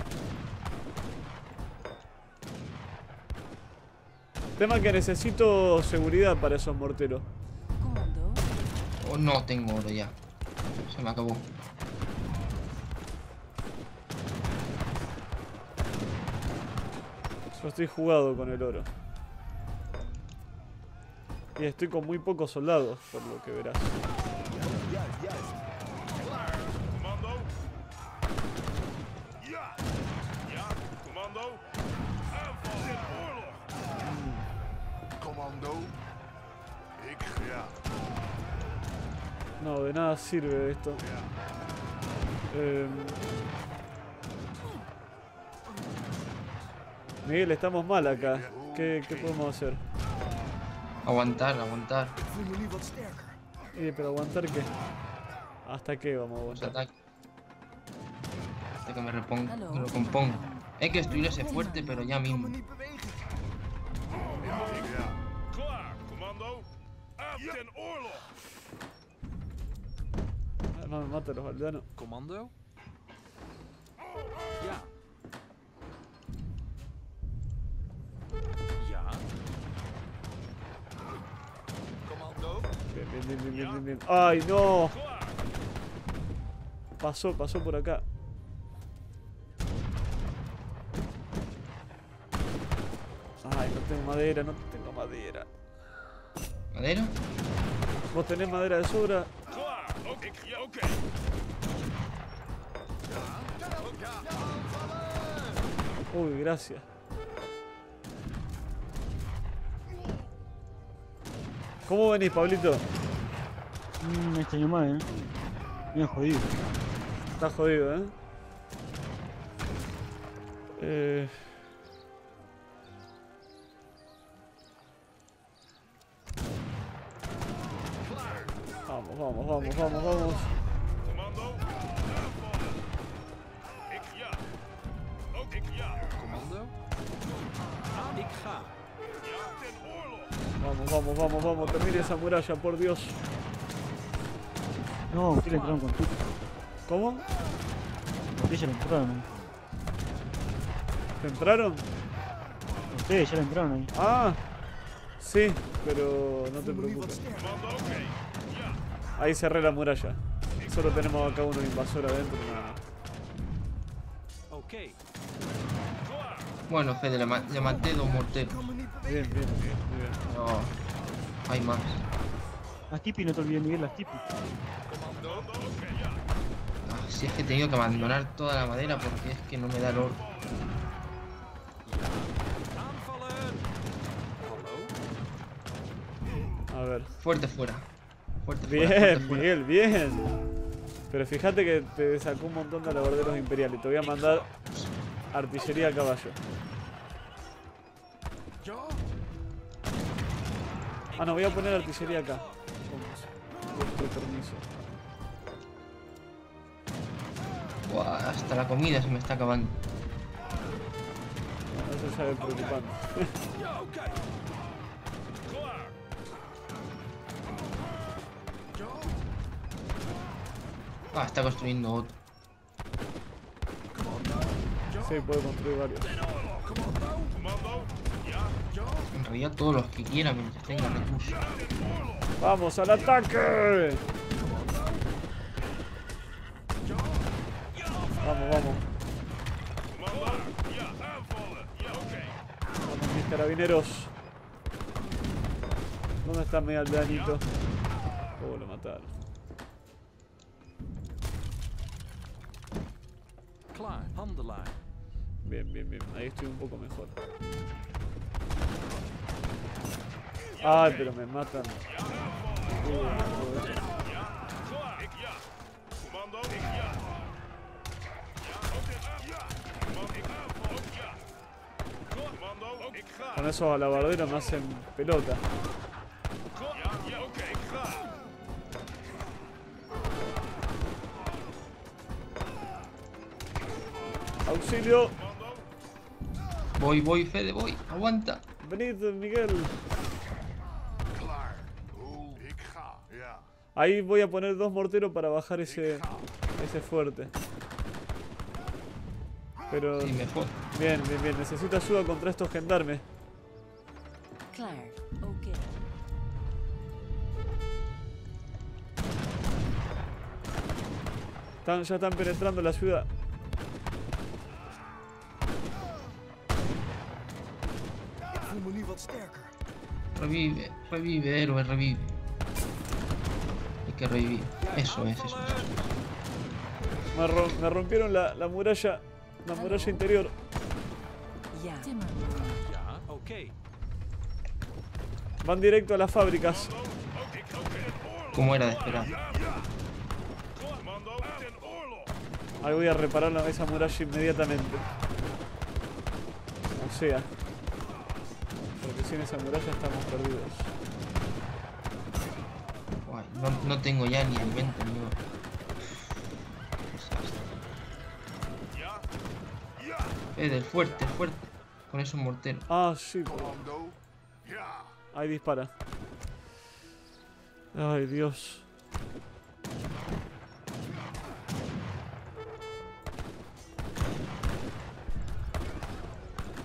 Tema que necesito seguridad para esos morteros. Commando. Oh, no tengo oro ya. Se me acabó. Yo estoy jugado con el oro. Y estoy con muy pocos soldados, por lo que verás. Commando. Ik ga. No, de nada sirve esto. Miguel, estamos mal acá. ¿Qué podemos hacer? Aguantar. Ik voel me nu wat sterker. Pero aguantar qué. ¿Hasta qué vamos a Los aguantar? ataques. Hasta que me recomponga. Hay que destruir ese fuerte, pero ya Ik kan me mismo. niet bewegen. Ik ga. Klaar, commando. Aan ten oorlog. No me mata los aldeanos. Commando? Ja. Ja. Bien. ¡Ay, no! Pasó por acá. Ay, no tengo madera. ¿Madera? ¿Vos tenés madera de sobra? Klaar. Oké. Uy, gracias. ¿Cómo venís, Pablito? Me extraño más, bien jodido. Está jodido, Vamos. Commando. Aanvallen. Ik ja. Commando. Ik ga. Ja, ten oorlog. Vamos. Termine esa muralla, por Dios. No, ustedes le entraron con tuto. ¿Cómo? Ustedes ya le entraron. ¿Te entraron? Ustedes ya le entraron ahí. Ah, sí, pero no te preocupes. Commando, oké. Ja. Ahí cerré la muralla. Solo tenemos acá uno invasor adentro, nada. Oké. Klaar. Bueno, Fede, le maté 2 morteros. Bien. No, hay más. Las tipis, no te olvides, Miguel, las tipis. Commando, oké. Ja. Ah, si es que he tenido que abandonar toda la madera porque es que no me da el oro. Aanvallen. Hallo. A ver. Fuerte fuera. Fuerte Bien, fuera. Miguel, bien. Pero fíjate que te sacó un montón de alabarderos imperiales. Te voy a mandar artillería a caballo. Ah, no, voy a poner artillería acá. Con permiso. Buah, hasta la comida se me está acabando. Bueno, eso ya es preocupante. Ja, oké. Klaar. Ah, está construyendo otro. Sí, puedo construir varios. Commando. Ja. En realidad todos los que quieran mientras tengan recursos. ¡Vamos al ataque! Vamos. Commando. Ja, aanvallen. Ja, oké. Vamos, mis carabineros. ¿Dónde está mi aldeanito? Oh, lo mataron. Klaar. Handelaar. Bien. Ahí estoy un poco mejor. Ay, pero me matan. Klaar. Ik ja. Commando. Ik ja. Ja, oké. Ja. Commando. Ik aanval. Ook ja. Commando. Ik ga. Con esos alabarderos me hacen pelota. Ja, oké. Ik ga. ¡Auxilio! Voy, Fede, voy. Aguanta. Venid, Miguel. Klaar. Ik ga. Ja. Ahí voy a poner 2 morteros para bajar ese fuerte. Pero... Sí, mejor. Bien. Necesito ayuda contra estos gendarmes. Klaar. Oké. Ya están penetrando la ciudad. Ik voel me nu wat sterker. Revive, héroe, revive. Hay que revivir. Eso es. Me rompieron la muralla interior. Ja. Ja, oké. Van directo a las fábricas. Como era de esperar. Commando. Ten oorlog. Ahí voy a reparar esa muralla inmediatamente. O sea, porque sin esa muralla estamos perdidos. Guay, no tengo ya ni alimento ni oro. Fede, el fuerte. Con esos morteros. Ah, sí. Commando. Ja. Ahí dispara. Ay, Dios.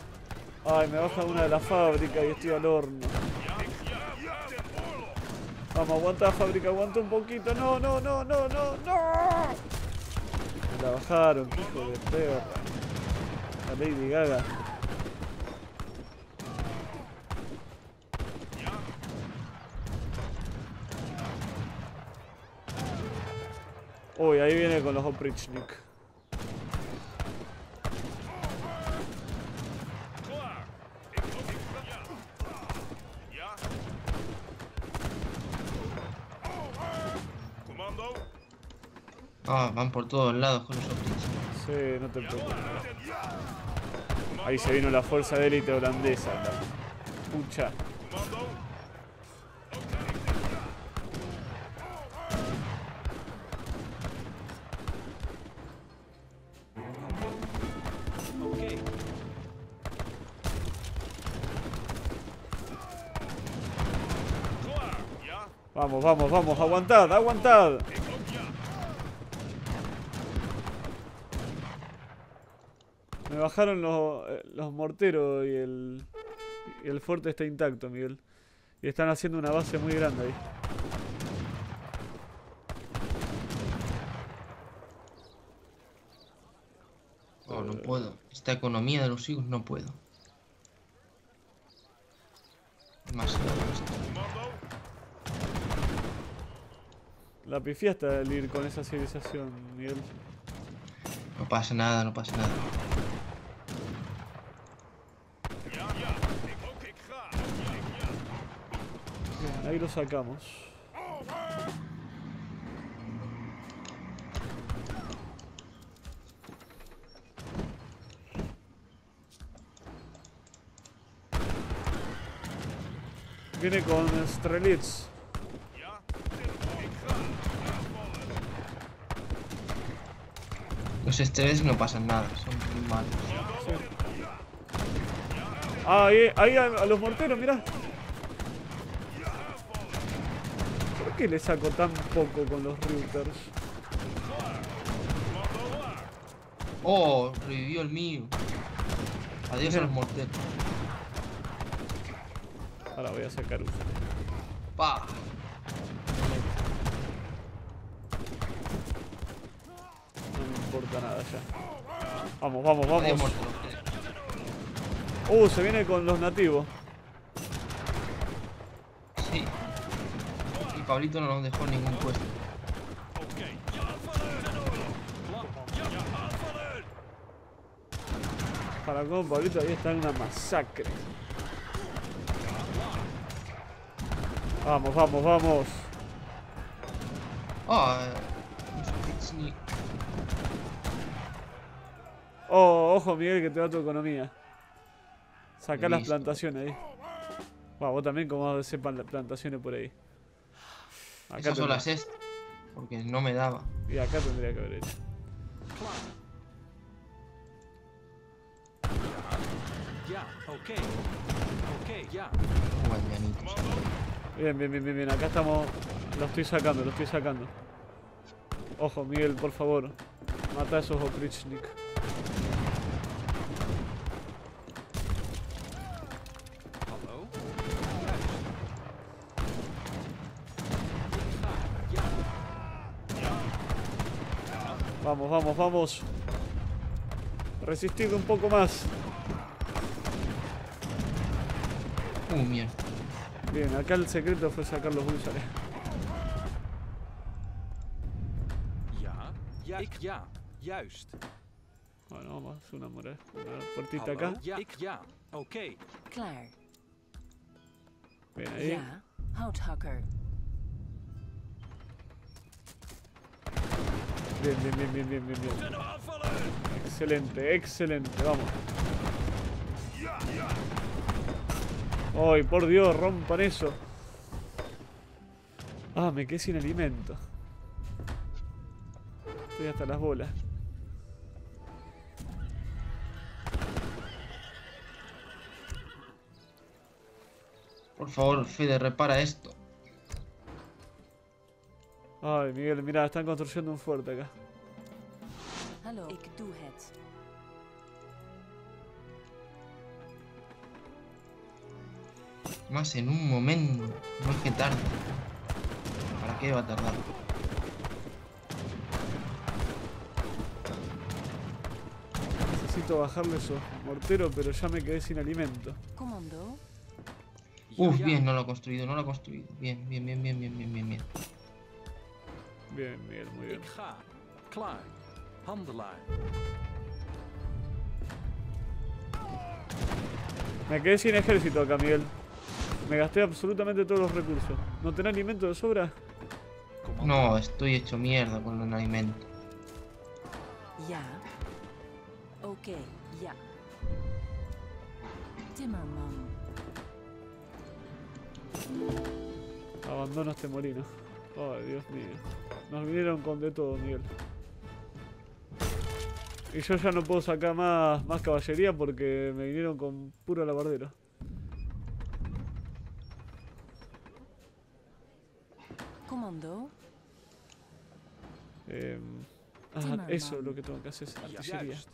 Ay, me baja una de las fábricas y estoy al horno. Vamos, aguanta, fábrica, aguanta un poquito. No, no, no, no, no, no. Me la bajaron, qué hijo de perra. La Lady Gaga. Uy, ahí viene con los Oprichnik. Klaar. Ja. Ja. Commando. Ah, van por todos lados con los optics. Sí, no te preocupes. Ahí se vino la fuerza de élite holandesa. Pucha. Commando. Oké. Klaar. Ja. Vamos, vamos, vamos, aguantad, aguantad. Ik ook ja. Me bajaron los morteros y el fuerte está intacto, Miguel. Y están haciendo una base muy grande ahí. Oh, no puedo. Esta economía de los higos no puedo. Demasiado esto. Commando. La pifiaste al ir con esa civilización, Miguel. No pasa nada, no pasa nada. Ja. Ja. Ik ook. Ik ga. Ja. Ja. Bien, ahí lo sacamos. Viene con Strelitz. Ja. Ik ga. Aanvallen. Los estrellas no pasan nada, son muy malos. Ah, ahí a los morteros, mirá. ¿Por qué le saco tan poco con los routers? Oh, revivió el mío. Adiós a los morteros. Ahora voy a sacar uno. Pa. No me importa nada ya. Vamos, vamos, Adiós, vamos. morteros. Se viene con los nativos. Sí. Y Pablito no nos dejó ningún puesto. Oké. Ja. Ja. Aanvallen. Para con Pablito ahí está en una masacre. Vamos, vamos, vamos. Oh, ni- Oh, ojo Miguel que te va tu economía. Sacá las Listo. plantaciones ahí. Vos también como sepan las plantaciones por ahí. Acá esas son tendría- las estas. Porque no me daba. Y acá tendría que haber hecho. Ja, oké. Oké, ja. Guardianitos. Bien, bien, bien, bien, bien. Acá estamos. Lo estoy sacando, lo estoy sacando. Ojo, Miguel, por favor. Mata a esos Oprichnik. Hallo? Vamos, vamos, vamos. Resistid un poco más. Mierda. Bien, acá el secreto fue sacar los búlgares. Ja. Ja. Ik ja. Juist. Bueno, vamos a hacer una puertita acá. Hallo? Ja. Ik ja. Oké. Klaar. Bien, ahí. Ja. Houthakker. Bien, bien, bien, bien, bien, bien, bien. Excelente, excelente, vamos. Ay, por Dios, rompan eso. Ah, me quedé sin alimento. Estoy hasta las bolas. Por favor, Fede, repara esto. Ay, Miguel, mirá, están construyendo un fuerte acá. Hallo. Ik doe het. Más en un momento. No es que tarde. qué va a tardar. Necesito bajarle esos morteros, pero ya me quedé sin alimento. Commando. Uf, bien, no lo ha construido, no lo ha construido. Bien, bien, bien, bien, bien, bien, bien, bien. Bien, bien, muy bien. Ik ga. Klaar. Handelaar. Me quedé sin ejército acá, Miguel. Me gasté absolutamente todos los recursos. ¿No tenés alimento de sobra? No, estoy hecho mierda con el alimento. Ja. Oké, ja. Timmerman. Abandono este molino. Ay, Dios mío. Nos vinieron con de todo, Miguel. Y yo ya no puedo sacar más caballería porque me vinieron con puro alabardero. Commando. Eso es lo que tengo que hacer, es artillería. Juist.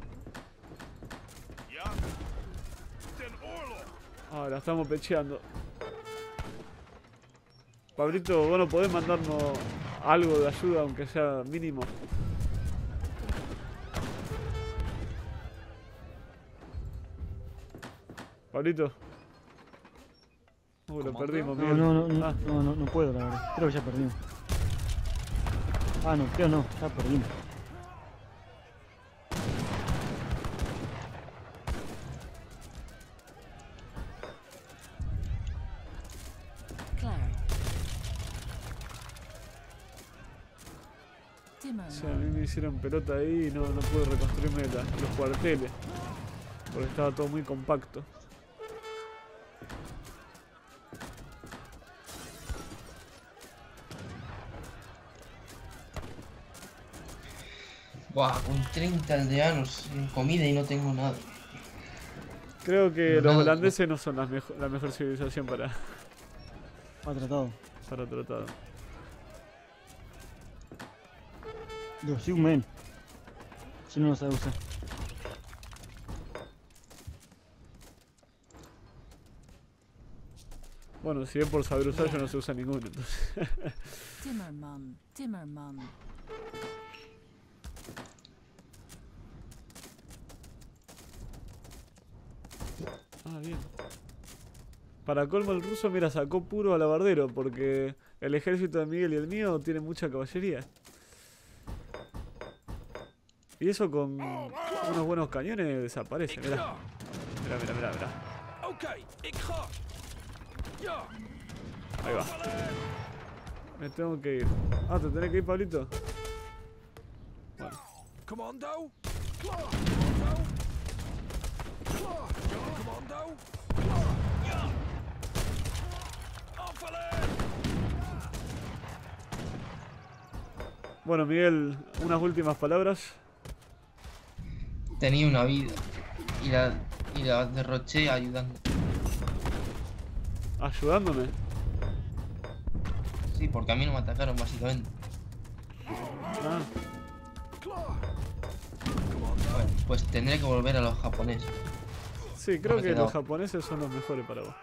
Ja. Ten oorlog. Ahora estamos pecheando. Pablito, vos no podés mandarnos algo de ayuda, aunque sea mínimo. Pablito. Lo ¿Comando? perdimos, No, Miguel. Ah, no puedo, la verdad. Creo que ya perdimos. Ah, no, creo no, ya perdimos. Klaar. sí, a mí Timmerman. me hicieron pelota ahí y no pude reconstruirme los cuarteles. Porque estaba todo muy compacto. Buah, con 30 aldeanos sin comida y no tengo nada. Creo que No, los no. holandeses no son la mejor civilización para tratado. tratado. Los Sigmen. Si no lo sabe usar. Bueno, si es por saber usar, yo no sé usar ninguno, entonces. Timmerman. Timmerman. Ah, bien. Para colmo el ruso, mira, sacó puro alabardero, porque el ejército de Miguel y el mío tiene mucha caballería. Y eso con unos buenos cañones desaparece, Ik mirá. ga. Mirá. Oké, ik ga. Ja. Ahí va. Me tengo que ir. Ah, ¿te tenés que ir, Pablito? Bueno. Commando. Klaar. Commando. Klaar. Commando. Klaar. Ja. Aanvallen. Bueno, Miguel, unas últimas palabras. Tenía una vida y la derroché ayudando. Ayudándome. Sí, porque a mí no me atacaron básicamente. Ah, Klaar. Bueno, pues tendré que volver a los japoneses. sí, creo me que quedó. los japoneses son los mejores para vos.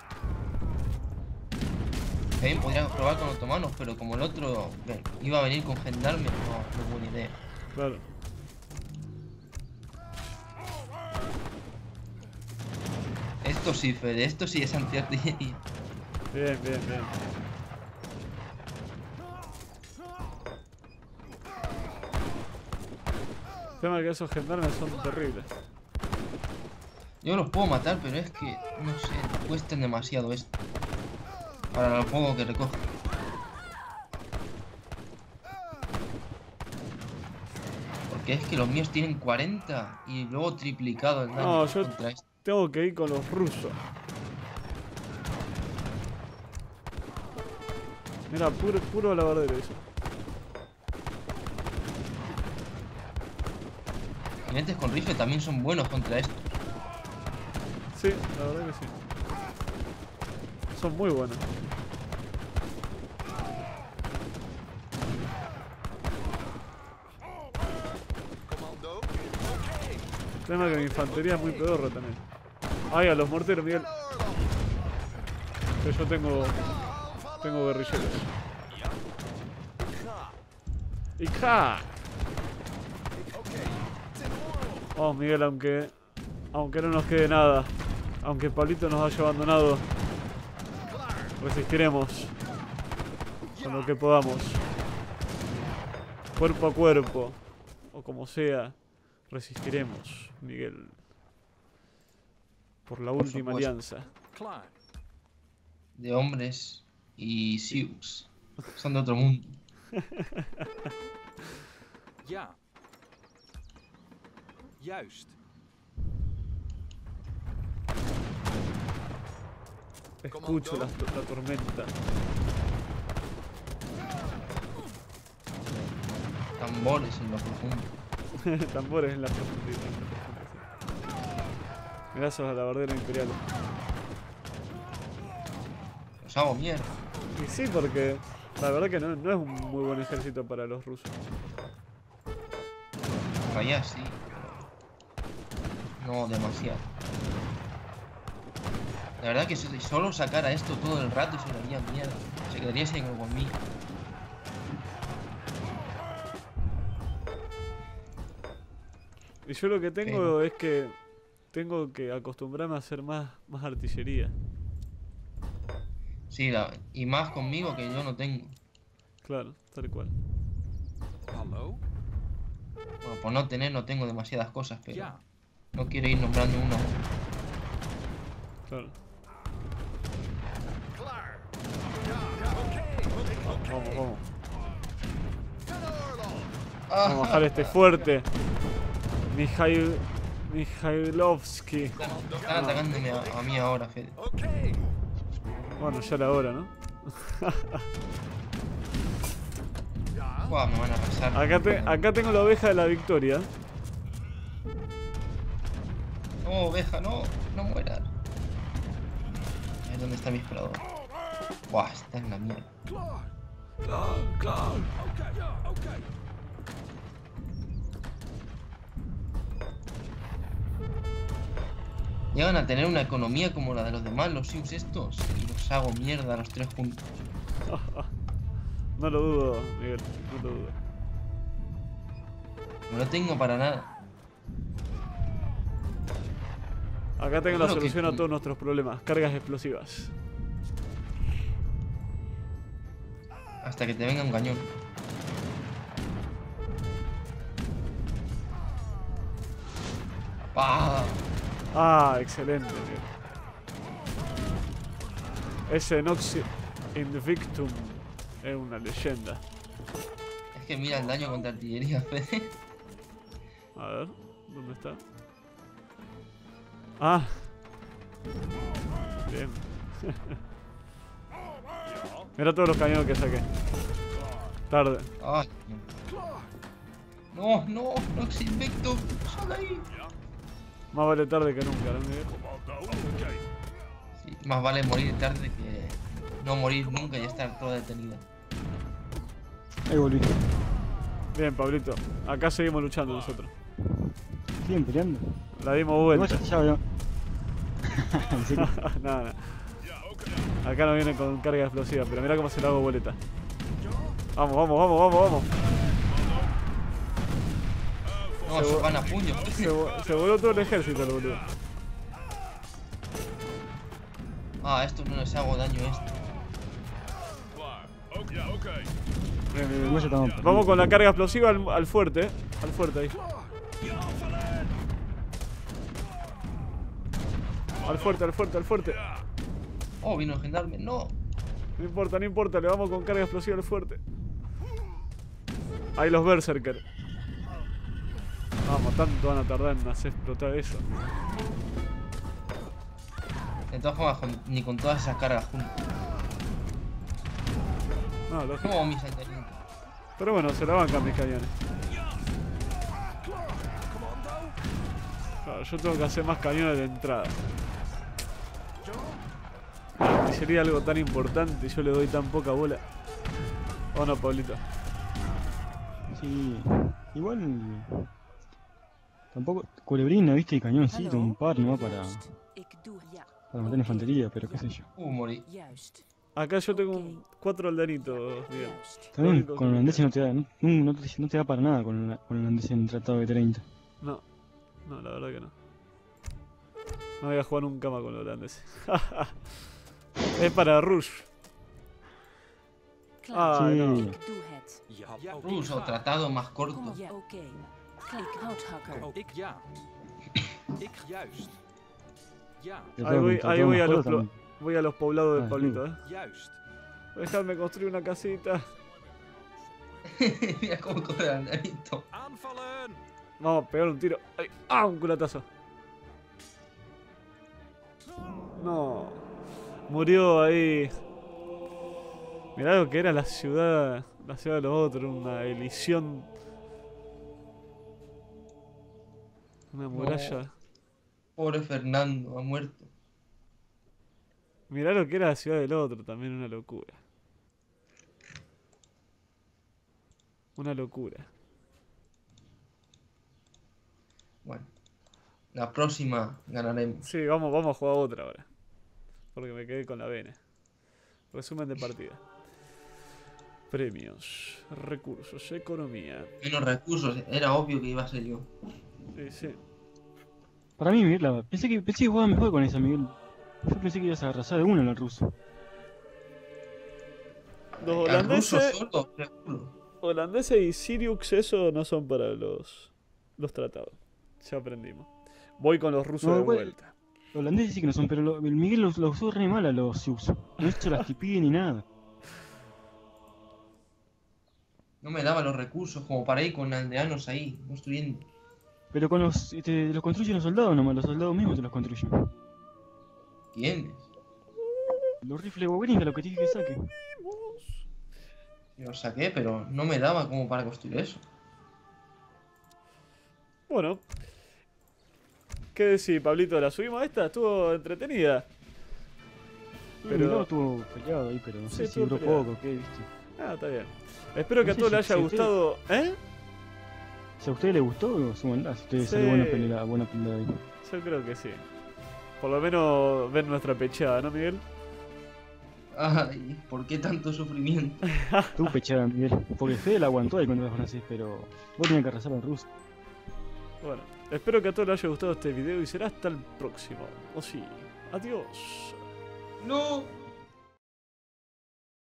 También podría probar con otomanos, pero como el otro iba a venir con gendarmes, no es buena idea. Claro. Esto sí, Fede, esto sí es antiartillería. Bien. El tema es que esos gendarmes son terribles. Yo los puedo matar, pero es que, no sé, cuestan demasiado esto. Para el juego que recoge. Porque es que los míos tienen 40 y luego triplicado el daño No, yo contra esto. tengo que ir con los rusos. Mira, puro alabardero eso. Jinetes con rifle también son buenos contra esto. Sí, la verdad que sí. Son muy buenos. Commando. El tema es que mi infantería es muy pedorra también. Ay, a los morteros, Miguel. Que yo tengo guerrilleros. ¡Hija! Oh, Miguel, aunque no nos quede nada, aunque Pablito nos haya abandonado, resistiremos con lo que podamos. Cuerpo a cuerpo, o como sea, resistiremos, Miguel. Por la última supuesto. alianza. Klaar. De hombres y Sioux. Son de otro mundo. Ja. Juist. Escucho la tormenta. Tambores en lo profundo. Tambores en la profundidad. Gracias a la bardera imperial. Los hago mierda. Y sí, porque la verdad que no es un muy buen ejército para los rusos. Allá sí, pero no demasiado. La verdad que si solo sacara esto todo el rato se lo haría mierda. Se quedaría sin conmigo. Y yo lo que tengo es que tengo que acostumbrarme a hacer más artillería. Sí, y más conmigo que yo no tengo. Claro, tal cual. Hallo? Bueno, por no tener no tengo demasiadas cosas, pero Ja. no quiero ir nombrando uno. Claro. Klaar. Vamos, vamos. Ah, Vamos a bajar este fuerte. Mihailovsky. están atacándome a mí ahora, Fede. Okay. Bueno, ya era hora, ¿no? Ja. Buah, me van a arrasar. Acá tengo la oveja de la victoria. No, oveja, no mueras. A ver dónde está mi explorador. Buah, está en la mierda. Klaar. Okay, ja, okay. Llegan a tener una economía como la de los demás, los Sims estos. Y los hago mierda a los tres juntos. No lo dudo, Miguel, no lo dudo. No lo tengo para nada. Acá tengo la Creo que- solución a todos nuestros problemas. Cargas explosivas. Hasta que te venga un cañón. ¡Ah! Ah, excelente, Miguel. Ese Nox Invictum es una leyenda. Es que mira el daño contra artillería, Fede. A ver, ¿dónde está? Ah. Bien. Mira todos los cañones que saqué. Tarde. Ay, no, es invicto. Sal ahí. Más vale tarde que nunca, ¿no, Miguel? Sí, más vale morir tarde que no morir nunca y estar toda detenida. Ahí volví. Bien, Pablito. Acá seguimos luchando nosotros. Siguen peleando. La dimos Igual vuelta. ya. En serio. Nada. Acá no viene con carga explosiva, pero mira cómo se la hago boleta. Vamos. No, se van a puño. Se voló todo el ejército, el boludo. Ah, esto no les hago daño esto. Bien. Igual ya estamos perdidos. Vamos con la carga explosiva al fuerte, al fuerte ahí. Al fuerte. Oh, vino a gendarme. No. No importa, le vamos con carga explosiva al fuerte. Ahí los berserker. Vamos, tanto van a tardar en hacer explotar eso. De todas formas, ni con todas esas cargas juntas. No, lógico. Como mis anteriores. Pero bueno, se la bancan mis cañones. Claro, yo tengo que hacer más cañones de entrada. Y sería algo tan importante y yo le doy tan poca bola. ¿O no, Pablito? Sí. Igual. Tampoco. Culebrina, viste, y cañoncito, Hallo? un par, ¿no? Para Ik doe ja. matar infantería, pero qué sé yo. Morí. Juist. Acá yo tengo 4 aldanitos, Miguel. También Lógico, con holandeses no te da, no te da para nada con holandeses en tratado de 30. No, no, la verdad que no. No voy a jugar nunca más con los holandeses. Es para Rush. Klaar. Ah, no. Sí. Ik doe het. Ja, ik Ruso, ga. tratado más corto. Ja, oké. Ik houthakker. Ik ja. Ik juist. Ja, Ahí voy a los, también. voy a los poblados de Ah, Pablito, juist. Dejadme construir una casita. Mira cómo corre el aldeanito. Aanvallen! Vamos a pegar un tiro. ¡Ay! ¡Ah! Un culatazo. No. Murió ahí. Mirá lo que era la ciudad de los otros. Una elisión. Una muralla. Pobre Fernando, ha muerto. Mirá lo que era la ciudad del otro. También una locura. Una locura. Bueno, la próxima ganaremos. Sí, vamos a jugar otra ahora. Porque me quedé con la vena. Resumen de partida. Premios, recursos, economía. Menos recursos, era obvio que iba a ser yo. Sí, sí. Para mí, Miguel, pensé que jugaba mejor con esa, Miguel. Yo pensé que ibas a arrasar de una en el ruso. Los Al ruso holandeses, solo, seguro. holandeses y Sirius, eso no son para los tratados. Ya aprendimos. Voy con los rusos No, de igual- vuelta. Los holandeses sí que no son, pero el Miguel los usó re mal a los Sioux. No hizo las tipillas ni nada. No me daba los recursos como para ir con aldeanos ahí, construyendo. Pero con los construyen los soldados nomás, los soldados mismos te los construyen. ¿Quiénes? Los rifles Wawrinka, lo que tienes que saque. Yo los saqué, pero no me daba como para construir eso. Bueno. ¿Qué decís, Pablito? ¿La subimos a esta? Estuvo entretenida. Pero Pero- estuvo peleado ahí, pero no Sí, sé si estuvo duró peleado. poco, ¿qué viste? Ah, está bien. Espero que a No sé todos les si- haya si usted- gustado. ¿Eh? Si a ustedes les gustó, suban, si ustedes Sí. sale buena pelea ahí. Yo creo que sí. Por lo menos ver nuestra pecheada, ¿no, Miguel? Ay, ¿por qué tanto sufrimiento? Tú pechada, Miguel. Porque Fede la aguantó ahí contra los franceses, pero vos tenías que arrasar al ruso. Bueno, espero que a todos les haya gustado este video y será hasta el próximo. O sí, adiós. ¡No!